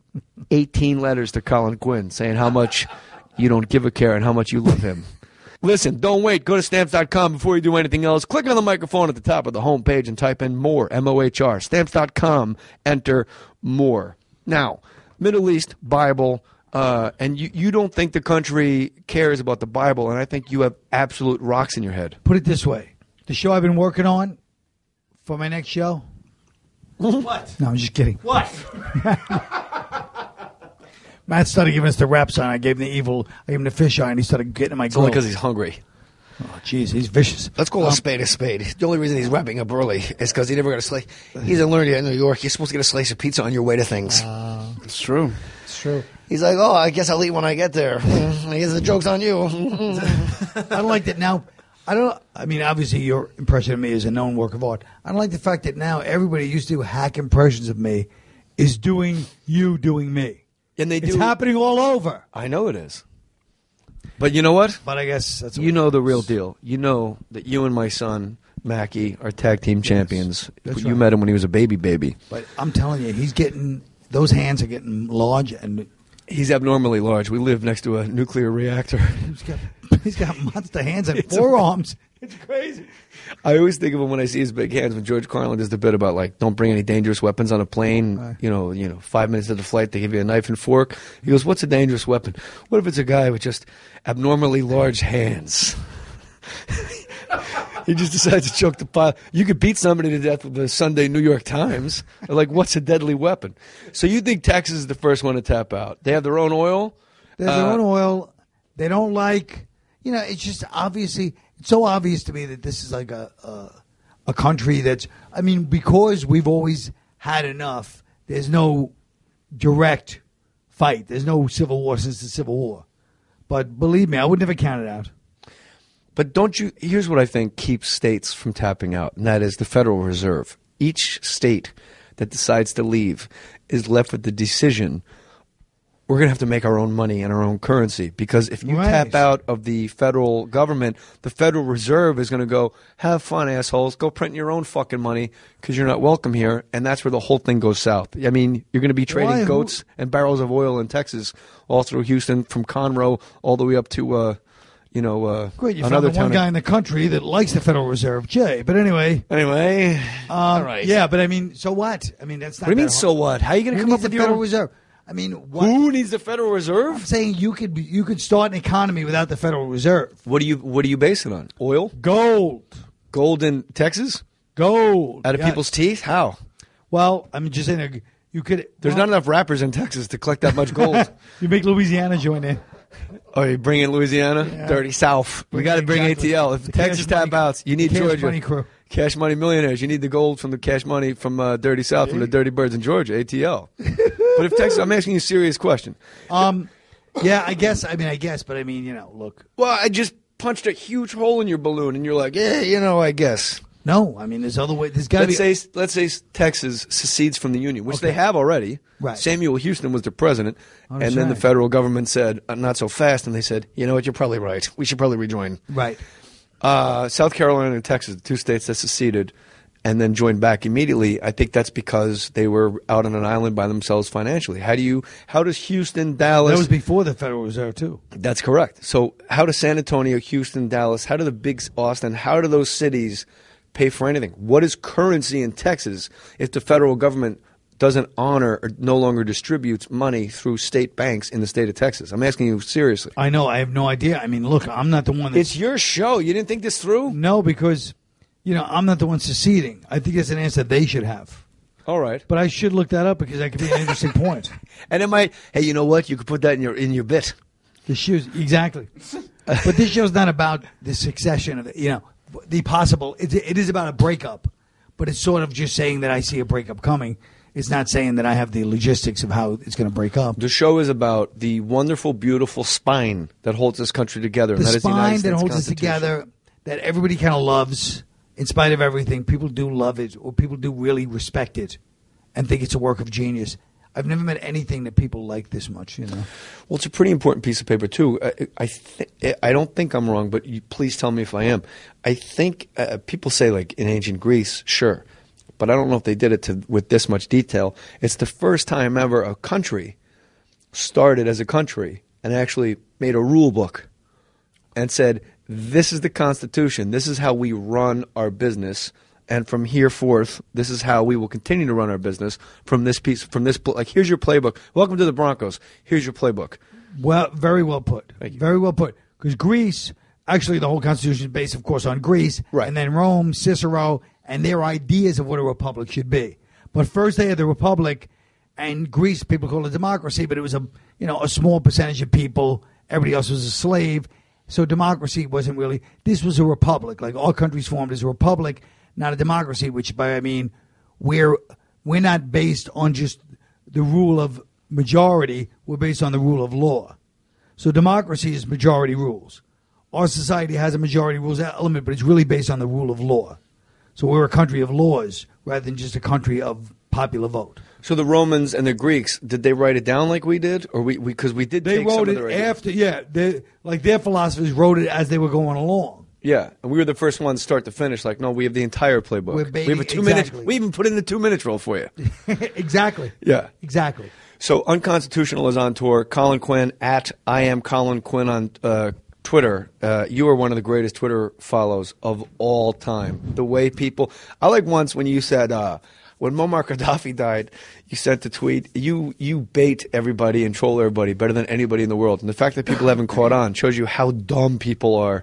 18 letters to Colin Quinn saying how much you don't give a care and how much you love him. Listen, don't wait. Go to Stamps.com before you do anything else. Click on the microphone at the top of the homepage and type in MORE, M-O-H-R. Stamps.com, enter MORE. Now, Middle East, Bible, and you don't think the country cares about the Bible, and I think you have absolute rocks in your head. Put it this way. The show I've been working on for my next show... What? No, I'm just kidding. What? Matt started giving us the rap sign. I gave him the fish eye, and he started getting in my It's only glow. because he's hungry. Oh, jeez, he's vicious. Let's call a spade a spade. The only reason he's wrapping up early is because he never got a slice. He's a learner in New York. You're supposed to get a slice of pizza on your way to things. It's true. It's true. He's like, oh, I guess I'll eat when I get there. I guess the joke's on you. I don't like that now. I mean, obviously, your impression of me is a known work of art. I don't like the fact that now everybody used to hack impressions of me is doing you doing me. And It's happening all over. I know it is. But you know what? But I guess that's you know the real deal. You know that you and my son, Mackie, are tag team champions. That's You right. met him when he was a baby. But I'm telling you, those hands are getting large, and He's abnormally large. We live next to a nuclear reactor. he's got monster hands and forearms. It's crazy. I always think of him when I see his big hands. When George Carlin does the bit about like, don't bring any dangerous weapons on a plane. Right. You know, 5 minutes of the flight, they give you a knife and fork. He goes, "What's a dangerous weapon? What if it's a guy with just abnormally large hands?" He just decides to choke the pilot. You could beat somebody to death with a Sunday New York Times. They're like, what's a deadly weapon? So you think Texas is the first one to tap out? They have their own oil? They have their own oil. They don't like, it's just obviously, it's so obvious to me that this is like a country that's, because we've always had enough, there's no direct fight. There's no civil war since the Civil War. But believe me, I would never count it out. But don't you? Here's what I think keeps states from tapping out, and that is the Federal Reserve. Each state that decides to leave is left with the decision, we're going to have to make our own money and our own currency, because if you tap out of the federal government, the Federal Reserve is going to go, have fun, assholes. Go print your own fucking money because you're not welcome here. And that's where the whole thing goes south. I mean, you're going to be trading goats and barrels of oil in Texas all through Houston, from Conroe all the way up to, Great, you found another the one guy in the country that likes the Federal Reserve, Jay. But anyway. All right. Yeah, but I mean, so what? I mean, that's not. What do you mean, so what? How are you going to come up with the your Federal own Reserve? I mean, what? Who needs the Federal Reserve? I'm saying you could start an economy without the Federal Reserve. What do you base it on? Oil? Gold. Gold in Texas? Gold. Out of people's teeth? How? Well, I'm just saying you could. There's not enough rappers in Texas to collect that much gold. You make Louisiana join in. Oh, you bring in Louisiana? Yeah. Dirty South. We got to bring ATL. If Texas tap outs, you need Georgia. Cash Money crew. Cash Money millionaires. You need the gold from the Cash Money from Dirty South, from the Dirty Birds in Georgia, ATL. But if Texas, I'm asking you a serious question. Yeah, I guess, but I mean, look. Well, I just punched a huge hole in your balloon, and you're like, I guess. No, I mean, there's other ways. There's got to be. Let's say Texas secedes from the Union, which they have already. Right. Samuel Houston was the president, Oh, and that's then the right. federal government said, not so fast, and they said, you know what, you're probably right. We should probably rejoin. Right. South Carolina and Texas, the two states that seceded and then joined back immediately, I think that's because they were out on an island by themselves financially. How does Houston, Dallas... That was before the Federal Reserve, too. That's correct. So how does San Antonio, Houston, Dallas, how do the big Austin, how do those cities pay for anything? What is currency in Texas if the federal government doesn't honor or no longer distributes money through state banks in the state of Texas? I'm asking you seriously. I know. I have no idea. I mean, look, I'm not the one that's... It's your show. You didn't think this through? No, because, I'm not the one seceding. I think that's an answer they should have. All right. But I should look that up because that could be an interesting point. And it might, hey, you know what? You could put that in your bit. The shoes, exactly. But this show's not about the succession of, the possible. It is about a breakup, but it's sort of just saying that I see a breakup coming. It's not saying that I have the logistics of how it's going to break up. The show is about the wonderful, beautiful spine that holds this country together. The and that is the United spine States that holds us Constitution. together, that everybody kind of loves, in spite of everything. People do love it, or people do really respect it and think it's a work of genius. I've never met anything that people like this much, Well, it's a pretty important piece of paper, too. I don't think I'm wrong, but please tell me if I am. I think people say, like, in ancient Greece, sure. But I don't know if they did it with this much detail. It's the first time ever a country started as a country and actually made a rule book and said, this is the Constitution. This is how we run our business. And from here forth, this is how we will continue to run our business from this like, here's your playbook. Welcome to the Broncos. Here's your playbook. Well, very well put. Thank you. Very well put. Because Greece, actually the whole Constitution is based, of course, on Greece. Right. And then Rome, Cicero, and their ideas of what a republic should be. But first they had the republic, and Greece, people call it democracy, but it was a small percentage of people. Everybody else was a slave. So democracy wasn't really, this was a republic. Like all countries formed as a republic, not a democracy, which by I mean we're not based on just the rule of majority, we're based on the rule of law. So democracy is majority rules. Our society has a majority rules element, but it's really based on the rule of law. So we're a country of laws rather than just a country of popular vote. So the Romans and the Greeks, did they write it down like we did? Or because we did They take some wrote of it their ideas. after, their philosophers wrote it as they were going along. Yeah, and we were the first ones start to finish. Like, no, we have the entire playbook. We have a 2 minute. Exactly. We even put in the 2 minute rule for you. Exactly. Yeah, exactly. So Unconstitutional is on tour. Colin Quinn at I am Colin Quinn on Twitter. You are one of the greatest Twitter follows of all time. The way people, I like once when you said when Muammar Gaddafi died, you sent a tweet. You bait everybody and troll everybody better than anybody in the world. And the fact that people haven't caught on shows you how dumb people are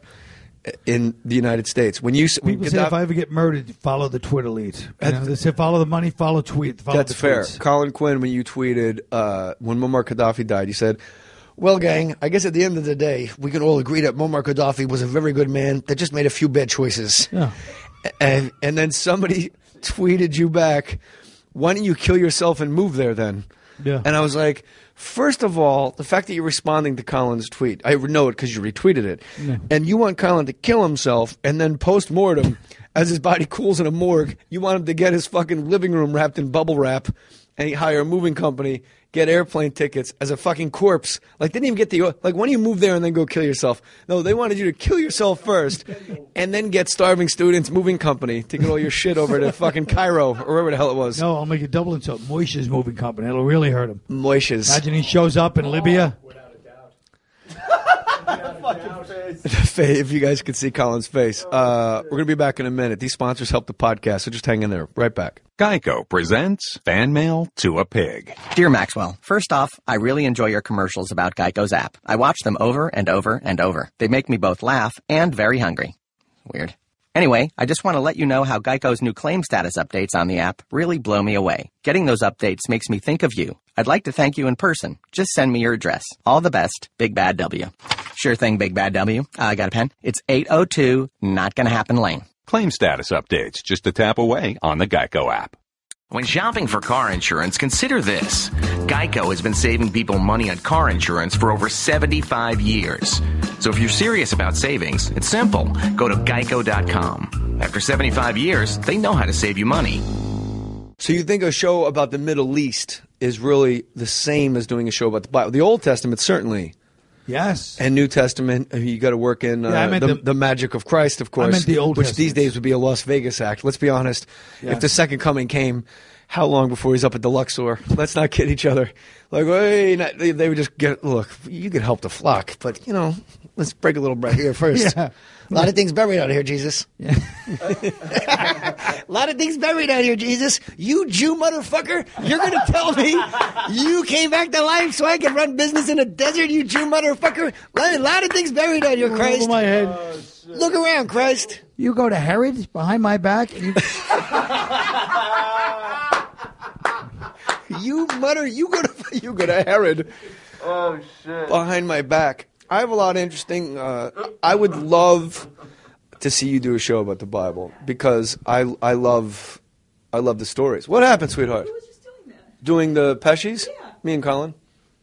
in the United States. When People say if I ever get murdered, follow the Twitter lead. They say follow the money, follow tweet. Follow That's the fair. tweets. Colin Quinn, when you tweeted when Muammar Gaddafi died, you said, well, gang, I guess at the end of the day, we can all agree that Muammar Gaddafi was a very good man that just made a few bad choices. Yeah. And then somebody tweeted you back, why don't you kill yourself and move there then? Yeah. And I was like, first of all, the fact that you're responding to Colin's tweet, I know it because you retweeted it, and you want Colin to kill himself, and then post-mortem, as his body cools in a morgue, you want him to get his fucking living room wrapped in bubble wrap, and he hire a moving company, get airplane tickets as a fucking corpse. Like, didn't even get the, like, why don't you move there and then go kill yourself? No, they wanted you to kill yourself first and then get Starving Students Moving Company to get all your shit over to fucking Cairo or wherever the hell it was. No, I'll make a double insult. Moishe's moving company. It'll really hurt him. Moishe's. Imagine he shows up in Libya. If you guys could see Colin's face. We're going to be back in a minute. These sponsors help the podcast, so just hang in there. Right back. Geico presents Fan Mail to a Pig. Dear Maxwell, first off, I really enjoy your commercials about Geico's app. I watch them over and over and over. They make me both laugh and very hungry. Weird. Anyway, I just want to let you know how Geico's new claim status updates on the app really blow me away. Getting those updates makes me think of you. I'd like to thank you in person. Just send me your address. All the best, Big Bad W. Sure thing, Big Bad W. I got a pen. It's 802 Not Gonna Happen Lane. Claim status updates just a tap away on the Geico app. When shopping for car insurance, consider this. Geico has been saving people money on car insurance for over 75 years. So if you're serious about savings, it's simple. Go to geico.com. After 75 years, they know how to save you money. So you think a show about the Middle East is really the same as doing a show about the Bible? The Old Testament, certainly. Yes. And New Testament, you got to work in the magic of Christ, of course. I meant the Old which Testament. These days would be a Las Vegas act. Let's be honest. Yeah. If the second coming came, how long before he's up at the Luxor? Let's not kid each other. Like, hey, they would just get, look, you could help the flock, but, let's break a little bread here first. Yeah. A lot of things buried out here, Jesus. Yeah. A lot of things buried out here, Jesus. You Jew motherfucker. You're going to tell me you came back to life so I can run business in a desert, you Jew motherfucker? A lot of things buried out here, Christ. Over my head. Look around, Christ. You go to Herod behind my back. And you mutter, you go to Herod. Oh, shit. Behind my back. I have a lot of interesting. I would love to see you do a show about the Bible because I love the stories. What happened, sweetheart? I was just doing that. Doing the Pesci's? Yeah. Me and Colin.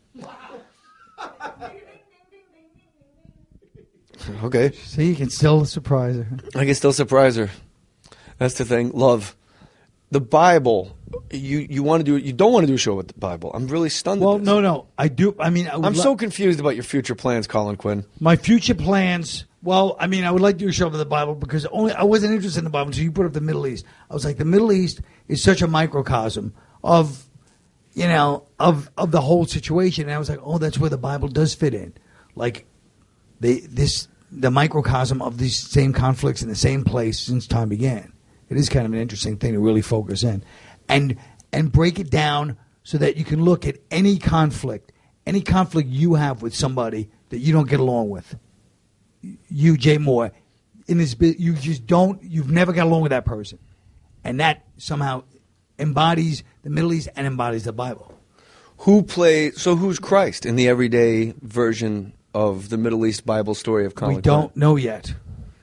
Okay. See, you can still surprise her. I can still surprise her. That's the thing. Love. The Bible. You want to do it. You don't want to do a show with the Bible. I'm really stunned. Well, at this. no. I do. I mean, I'm so confused about your future plans, Colin Quinn. My future plans. Well, I mean, I would like to do a show with the Bible because I wasn't interested in the Bible until you put up the Middle East. I was like, the Middle East is such a microcosm of the whole situation. And I was like, oh, that's where the Bible does fit in. Like, the microcosm of these same conflicts in the same place since time began. It is kind of an interesting thing to really focus in and break it down so that you can look at any conflict you have with somebody that you don't get along with. You, Jay Moore, you've never got along with that person. And that somehow embodies the Middle East and embodies the Bible. Who's Christ in the everyday version of the Middle East Bible story of Colin We don't know yet,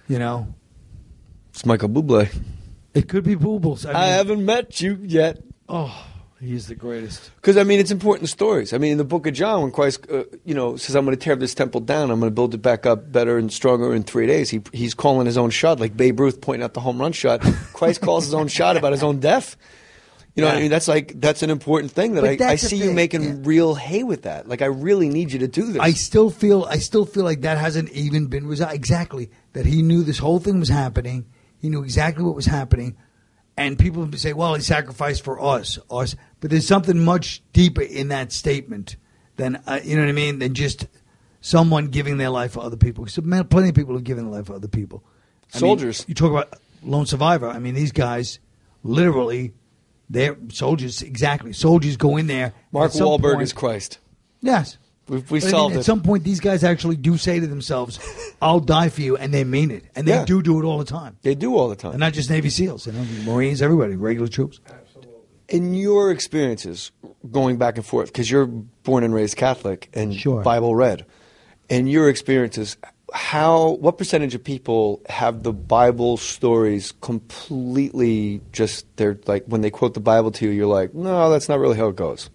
It's Michael Bublé. It could be Boobles. I haven't met you yet. Oh, he's the greatest. Because, it's important stories. In the book of John, when Christ, says, I'm going to tear this temple down, I'm going to build it back up better and stronger in 3 days. He's calling his own shot, like Babe Ruth pointing out the home run shot. Christ calls his own shot about his own death. That's an important thing that I see you making real hay with that. Like, I really need you to do this. I still feel like that hasn't even been resolved. Exactly. That he knew this whole thing was happening. He knew exactly what was happening. And people would say, well, he sacrificed for us. But there's something much deeper in that statement than, than just someone giving their life for other people. Because plenty of people have given their life for other people. Soldiers. You talk about lone survivor. These guys, literally, they're soldiers. Exactly. Soldiers go in there. Mark Wahlberg is Christ. Yes. We solved it. At some point, these guys actually do say to themselves, I'll die for you, and they mean it. And they do it all the time. They do all the time. And not just Navy SEALs, Marines, everybody, regular troops. Absolutely. In your experiences, going back and forth, because you're born and raised Catholic and Bible read, in your experiences, what percentage of people have the Bible stories completely just, they're like, when they quote the Bible to you, you're like, no, that's not really how it goes.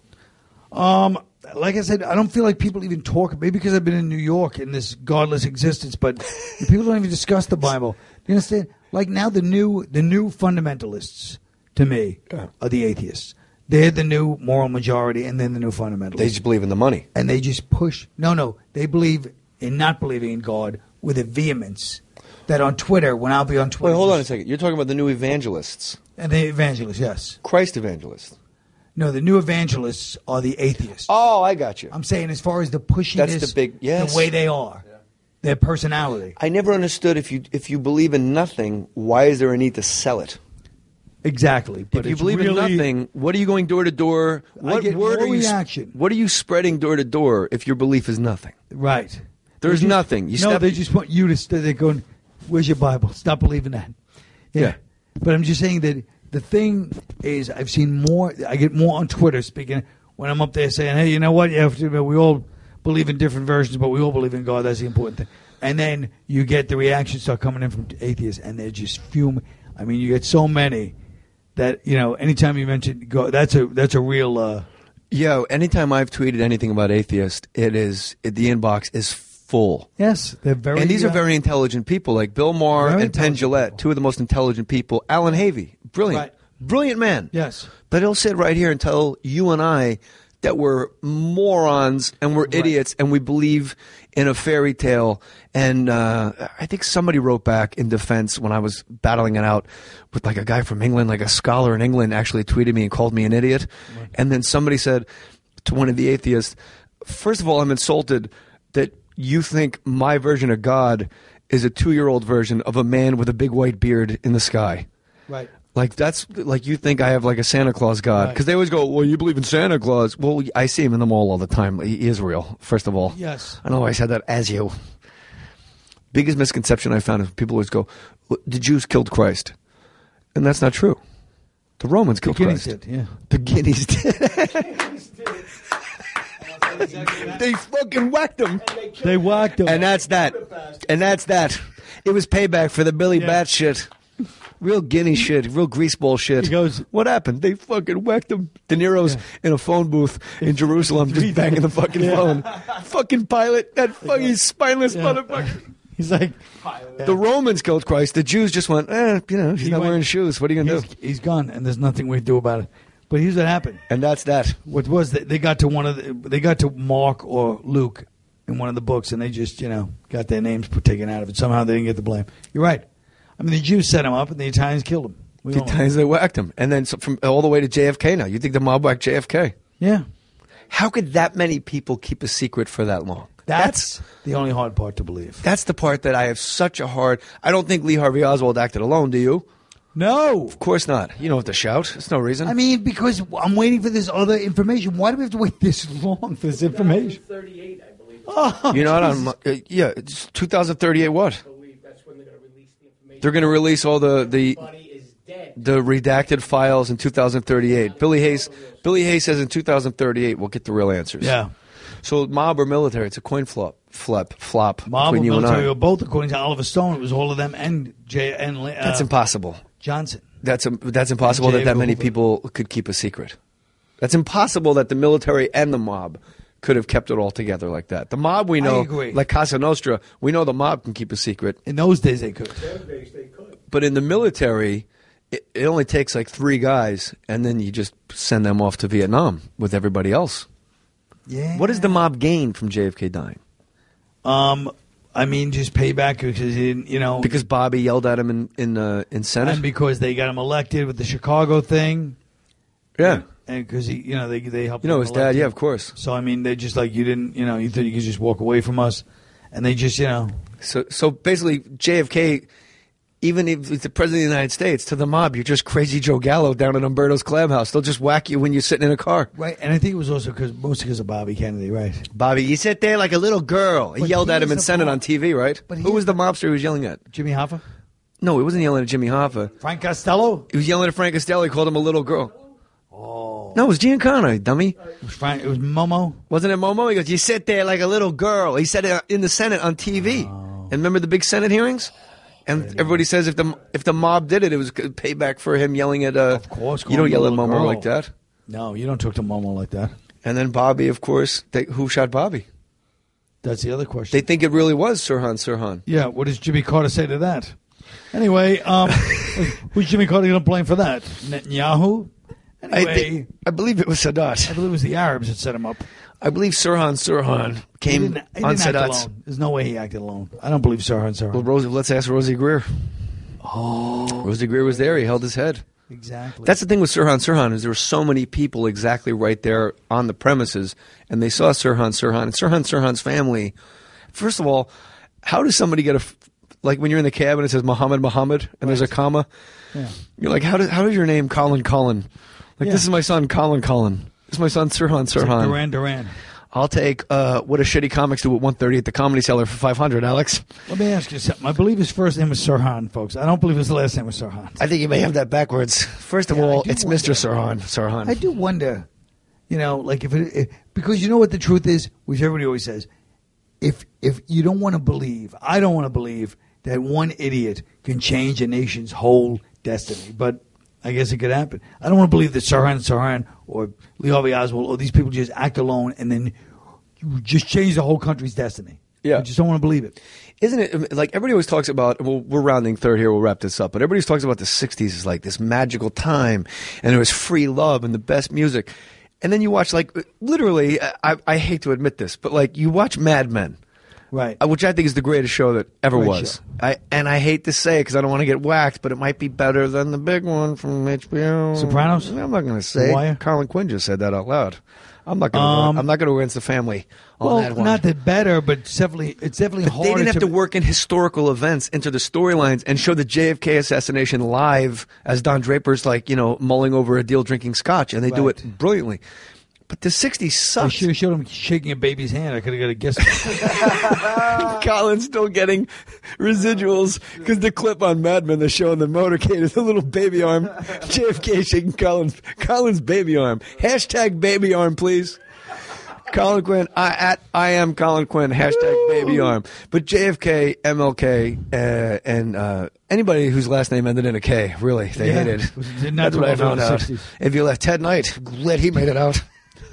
Like I said, I don't feel like people even talk, maybe because I've been in New York in this godless existence, but people don't even discuss the Bible. You understand? Like now the new fundamentalists, to me, are the atheists. They're the new moral majority, and then the new fundamentalists. They just believe in the money. And they just push. No, they believe in not believing in God with a vehemence that on Twitter, when I'll be on Twitter. Wait, hold on a second. You're talking about the new evangelists. And the evangelists, yes. Christ evangelists. No, the new evangelists are the atheists. Oh, I got you. I'm saying as far as the pushiness, that's the big, yes. the way they are, their personality. I never understood if you believe in nothing, why is there a need to sell it? Exactly. But if you believe in nothing, what are you going door to door? What word are you? Reaction. What are you spreading door to door if your belief is nothing? Right. There's nothing. They just want you to. They're going, "Where's your Bible? Stop believing that." Yeah. But I'm just saying that the thing is, I've seen more. I get more on Twitter speaking when I'm up there saying, "Hey, you know what? We all believe in different versions, but we all believe in God. That's the important thing." And then you get the reactions start coming in from atheists, and they're just fuming. I mean, you get so many that anytime you mention God, that's a real. Anytime I've tweeted anything about atheist, the inbox is full. Yes, they're very. And these are very intelligent people, like Bill Maher and Penn Jillette, two of the most intelligent people. Alan Havey, brilliant man. Yes, but he'll sit right here and tell you and I that we're morons and we're idiots and we believe in a fairy tale. And I think somebody wrote back in defense when I was battling it out with like a guy from England, like a scholar in England, actually tweeted me and called me an idiot. Right. And then somebody said to one of the atheists, first of all, I'm insulted that you think my version of God is a 2-year-old version of a man with a big white beard in the sky. Right. Like that's like you think I have like a Santa Claus God because they always go, well, you believe in Santa Claus. Well, I see him in the mall all the time. He is real, first of all. Yes. I know I said that as you. Biggest misconception I found is people always go, the Jews killed Christ. And that's not true. The Romans killed Christ. The Guineas did, yeah. The Guineas did. They fucking whacked him. They whacked him. And that's that. It was payback for the Billy Bat shit. Real Guinea shit, real greaseball shit. He goes, what happened? They fucking whacked him. De Niro's in a phone booth in Jerusalem just banging the fucking phone. Fucking Pilate, that fucking spineless motherfucker. He's like, the Romans killed Christ. The Jews just went, he's not wearing shoes. What are you going to do? He's gone, and there's nothing we can do about it. But here's what happened. And that's that. What was that? They got to Mark or Luke in one of the books, and they just, got their names taken out of it. Somehow they didn't get the blame. You're right. I mean, the Jews set him up, and the Italians killed him. The Italians, they whacked him. And then from all the way to JFK now. You think the mob whacked JFK? Yeah. How could that many people keep a secret for that long? That's the only hard part to believe. That's the part that I have such a hard... I don't think Lee Harvey Oswald acted alone, do you? No. Of course not. You don't have to shout. There's no reason. I mean, because I'm waiting for this other information. Why do we have to wait this long for this information? 2038, I believe. Oh, you're not on... it's 2038 what? That's when they're going to release the information. They're going to release all the the redacted files in 2038. Billy Hayes says in 2038 we'll get the real answers. Yeah. So mob or military, it's a coin flop mob between or you and military I. or both, according to Oliver Stone. It was all of them and That's impossible. Johnson. That's impossible that many people could keep a secret. That's impossible that the military and the mob could have kept it all together like that. The mob, we know, like Casa Nostra, we know the mob can keep a secret. In those days, they could. But in the military, it only takes like 3 guys, and then you just send them off to Vietnam with everybody else. Yeah. What does the mob gain from JFK dying? I mean, just payback because because Bobby yelled at him in Senate, and because they got him elected with the Chicago thing. Yeah. And because they helped. His dad, yeah, of course. So I mean, they just like you didn't, you thought you could just walk away from us, and they just, So basically, JFK, even if it's the president of the United States, to the mob, you're just crazy Joe Gallo down at Umberto's Clam House. They'll just whack you when you're sitting in a car. Right, and I think it was also mostly because of Bobby Kennedy, right? Bobby, you sit there like a little girl. He yelled at him in Senate on TV, right? But who was the mobster he was yelling at? Jimmy Hoffa? No, he wasn't yelling at Jimmy Hoffa. Frank Costello? He was yelling at Frank Costello. He called him a little girl. Oh. No, it was Giancana, dummy. It was Momo. Wasn't it Momo? He goes, you sit there like a little girl. He said it in the Senate on TV. Oh. And remember the big Senate hearings? And everybody says if the mob did it, it was payback for him yelling at. Of course, you don't yell at Momo girl. like that. No, you don't talk to Momo like that. And then Bobby, of course. Who shot Bobby? That's the other question. They think it really was Sirhan. Yeah, what does Jimmy Carter say to that? Anyway, who's Jimmy Carter going to blame for that? Netanyahu? Anyway, I believe it was Sadat. I believe it was the Arabs that set him up. I believe Sirhan came He didn't on act Sadat's. alone. There's no way he acted alone. I don't believe Sirhan. Well, let's ask Rosie Greer. Oh. Rosie Greer was there. He held his head. Exactly. That's the thing with Sirhan is there were so many people exactly right there on the premises, and they saw Sirhan, and Sirhan's family. First of all, how does somebody get like when you're in the cab and it says Muhammad, and there's a comma? Yeah. You're like, how does your name Colin? Like, this is my son Colin. This is my son Sirhan. Like Duran. I'll take What a Shitty Comics Do at 1:30 at the Comedy Cellar for $500, Alex. Let me ask you something. I believe his first name was Sirhan, folks. I don't believe his last name was Sirhan. I think you may have that backwards. First of all, it's Mr. Sirhan. I do wonder, like if because you know what the truth is, which everybody always says, if you don't want to believe, I don't want to believe that one idiot can change a nation's whole destiny, but I guess it could happen. I don't want to believe that Sirhan or Lee Harvey Oswald or these people just act alone and then just change the whole country's destiny. Yeah. I just don't want to believe it. Isn't it like everybody always talks about, well, we're rounding third here, we'll wrap this up, but everybody talks about the 60s as like this magical time and there was free love and the best music. And then you watch, like, literally, I hate to admit this, but like you watch Mad Men. Right. Which I think is the greatest show that ever Great was. show. I hate to say it because I don't want to get whacked, but it might be better than the big one from HBO. Sopranos? I'm not going to say. Wire? Colin Quinn just said that out loud. I'm not going to go against the family on that one. Not that better, but it's definitely But harder. they didn't have to work in historical events into the storylines and show the JFK assassination live as Don Draper's mulling over a deal drinking scotch, and they do it brilliantly. But the 60s I sucks. should have showed him shaking a baby's hand. I could have got a guess. Colin's still getting residuals because the clip on Mad Men, they're showing the motorcade is a little baby arm. JFK shaking Colin's baby arm. Hashtag baby arm, please. Colin Quinn, I am Colin Quinn. Hashtag baby arm. But JFK, MLK, and anybody whose last name ended in a K, really, they hated. That's what I found out. 60s. If you left Ted Knight, glad he made it out.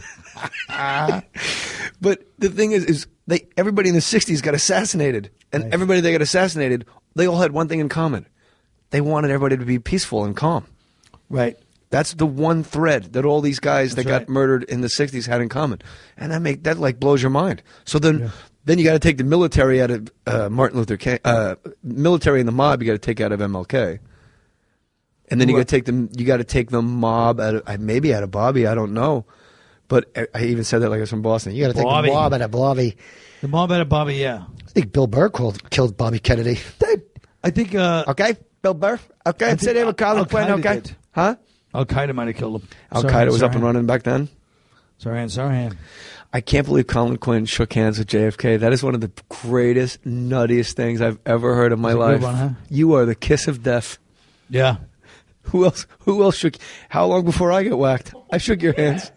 But the thing is everybody in the 60s got assassinated. And everybody that got assassinated, they all had one thing in common. They wanted everybody to be peaceful and calm. Right. That's the one thread that all these guys that got murdered in the 60s had in common. And that like blows your mind. So then you got to take the military out of Martin Luther King, military and the mob you got to take out of MLK. And then you got to take the mob out of Bobby, I don't know. But I even said that like I was from Boston. You got to take the mob out of Bobby. The mob out of Bobby, yeah. I think Bill Burr killed Bobby Kennedy. I think. Okay, Bill Burr. Okay, Say they have a Colin Quinn. Okay, did. huh? Al Qaeda might have killed him. Al Qaeda was up and running back then. Sirhan. I can't believe Colin Quinn shook hands with JFK. That is one of the greatest, nuttiest things I've ever heard in my life. Good one, huh? You are the kiss of death. Yeah. Who else shook? How long before I get whacked? I shook your hands.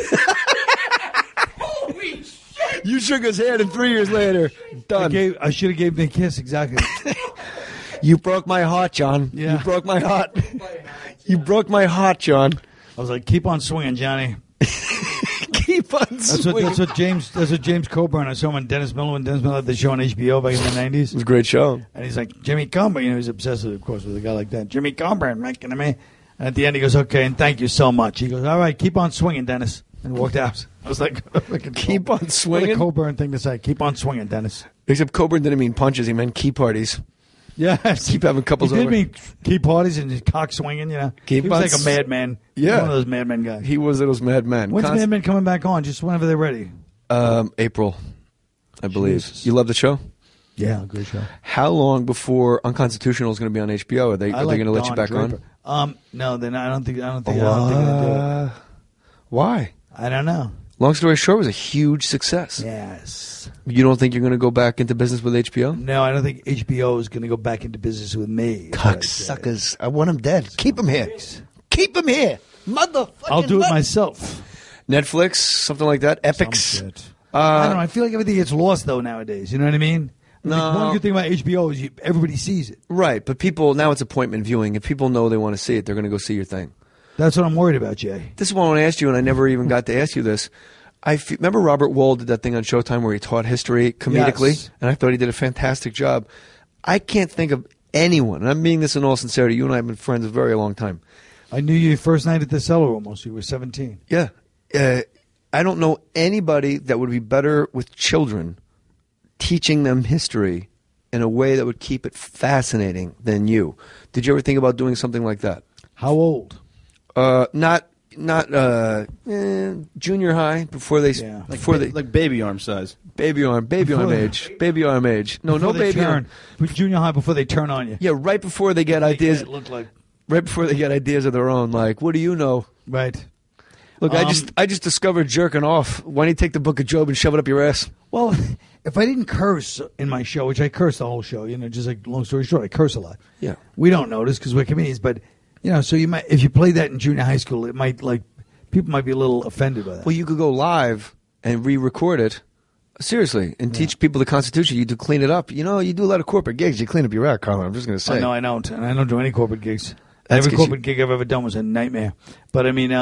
Holy shit! You shook his hand, and 3 years later, done. I should have gave him the kiss, exactly. You broke my heart, John. Yeah. You broke my heart. You broke my heart, John. I was like, keep on swinging, Johnny. Keep on swinging. That's what James Coburn. I saw him on Dennis Miller when Dennis Miller had the show on HBO back in the 90s. It was a great show. And he's like, Jimmy Coburn. He's obsessed, of course, with a guy like that. Jimmy Coburn, making me. And at the end, he goes, okay, and thank you so much. He goes, all right, keep on swinging, Dennis. And walked out. I was like, keep on swinging? What a Coburn thing to say. Keep on swinging, Dennis. Except Coburn didn't mean punches. He meant key parties. Yeah. Keep having couples over. He did over. mean key parties and his cock swinging, He was like a madman. Yeah. One of those madmen guys. He was those madmen. When's Mad Men coming back on? Just whenever they're ready. April, I believe. Jesus. You love the show? Yeah, great show. How long before Unconstitutional is going to be on HBO? Are they going to let you back Draper. on? No, then I don't think they're going to do it. Why? I don't know. Long story short, it was a huge success. Yes. You don't think you're going to go back into business with HBO? No, I don't think HBO is going to go back into business with me. Cocksuckers. I want them dead. Keep them here. Keep them here. Motherfucking I'll do it myself. Netflix, something like that. Epix. I don't know. I feel like everything gets lost, though, nowadays. You know what I mean? No. One good thing about HBO is everybody sees it. Right, but people, now it's appointment viewing. If people know they want to see it, they're going to go see your thing. That's what I'm worried about, Jay. This is what I want to ask you, and I never even got to ask you this. Remember Robert Wall did that thing on Showtime where he taught history comedically? Yes. And I thought he did a fantastic job. I can't think of anyone, and I'm meaning this in all sincerity, you and I have been friends a very long time. I knew you first night at the Cellar almost. You were 17. Yeah. I don't know anybody that would be better with children teaching them history in a way that would keep it fascinating than you. Did you ever think about doing something like that? How old? Not junior high before they like baby arm size. Baby arm age. No, Before they baby arm. Junior high before they turn on you. Yeah, right before they get ideas. Look like. Right before they get ideas of their own, like, what do you know? Right. Look, I just discovered jerking off. Why don't you take the Book of Job and shove it up your ass? Well, if I didn't curse in my show, which I curse the whole show, just like long story short, I curse a lot. Yeah. We don't notice because we're comedians, but so you might, if you played that in junior high school, it might people might be a little offended by that. Well, you could go live and re-record it. Seriously, and teach people the Constitution. You do clean it up. You do a lot of corporate gigs. You clean up your act, Carlin. I'm just going to say. No, I don't. And I don't do any corporate gigs. That's Every corporate gig I've ever done was a nightmare. But I mean,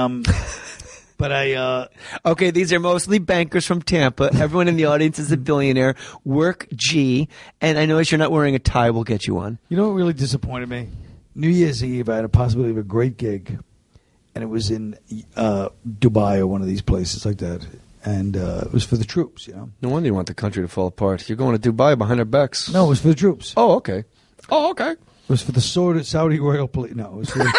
okay, these are mostly bankers from Tampa. Everyone in the audience is a billionaire. Work G. And I notice you're not wearing a tie. We'll get you one. You know what really disappointed me? New Year's Eve, I had a possibility of a great gig. And it was in Dubai or one of these places like that. And it was for the troops, No wonder you want the country to fall apart. You're going to Dubai behind our backs. No, it was for the troops. Oh, okay. It was for the Saudi Royal Police. No, it was for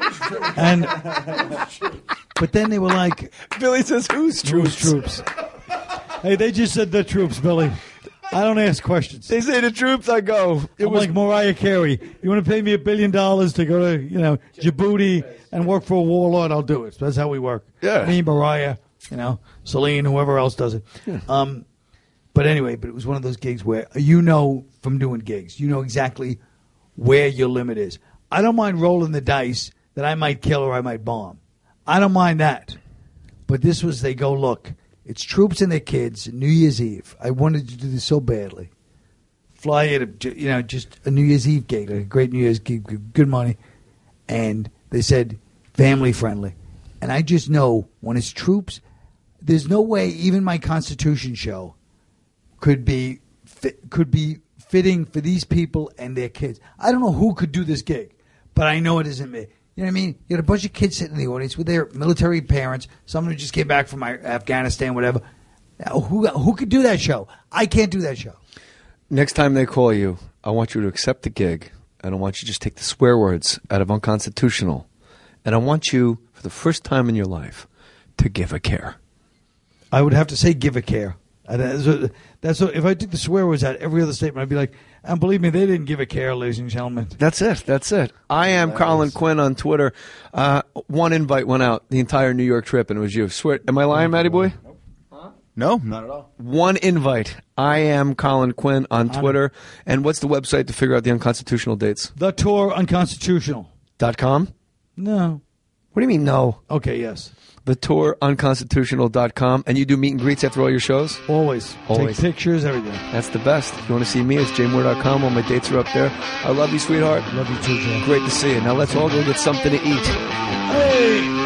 but then they were like... Billy says, who's troops? Who's troops? Hey, they just said the troops, Billy. I don't ask questions. They say the troops, I go. I'm like Mariah Carey. You want to pay me $1 billion to go to, Djibouti and work for a warlord? I'll do it. So that's how we work. Yeah. Me, Mariah, Celine, whoever else does it. Yeah. But anyway, it was one of those gigs where from doing gigs, exactly where your limit is. I don't mind rolling the dice that I might kill or I might bomb. I don't mind that. But this was, they go, look, it's troops and their kids, New Year's Eve. I wanted to do this so badly. Fly at just a New Year's Eve gig, a great New Year's gig, good money. And they said, family friendly. And I just know when it's troops, there's no way even my Constitution show could be fitting for these people and their kids. I don't know who could do this gig, but I know it isn't me. You know what I mean? You got a bunch of kids sitting in the audience with their military parents, someone who just came back from Afghanistan, whatever. Now, who could do that show? I can't do that show. Next time they call you, I want you to accept the gig. I don't want you to just take the swear words out of unconstitutional. And I want you, for the first time in your life, to give a care. I would have to say give a care. That's what, if I took the swear words out every other statement, I'd be like, and believe me, they didn't give a care, ladies and gentlemen. That's it. I am Colin Quinn on Twitter. One invite went out the entire New York trip, and it was you. Swear, am I lying, Matty Boy? No, not at all. One invite. I am Colin Quinn on Twitter. And what's the website to figure out the unconstitutional dates? The Tour Unconstitutional. .com? No. What do you mean, no? Okay, yes. TheTourUnconstitutional.com. And you do meet and greets after all your shows? Always. Take pictures, everything. That's the best. If you want to see me, it's jmoore.com. All my dates are up there. I love you, sweetheart. Love you too, Jay. Great to see you. Now let's all go get something to eat. Hey!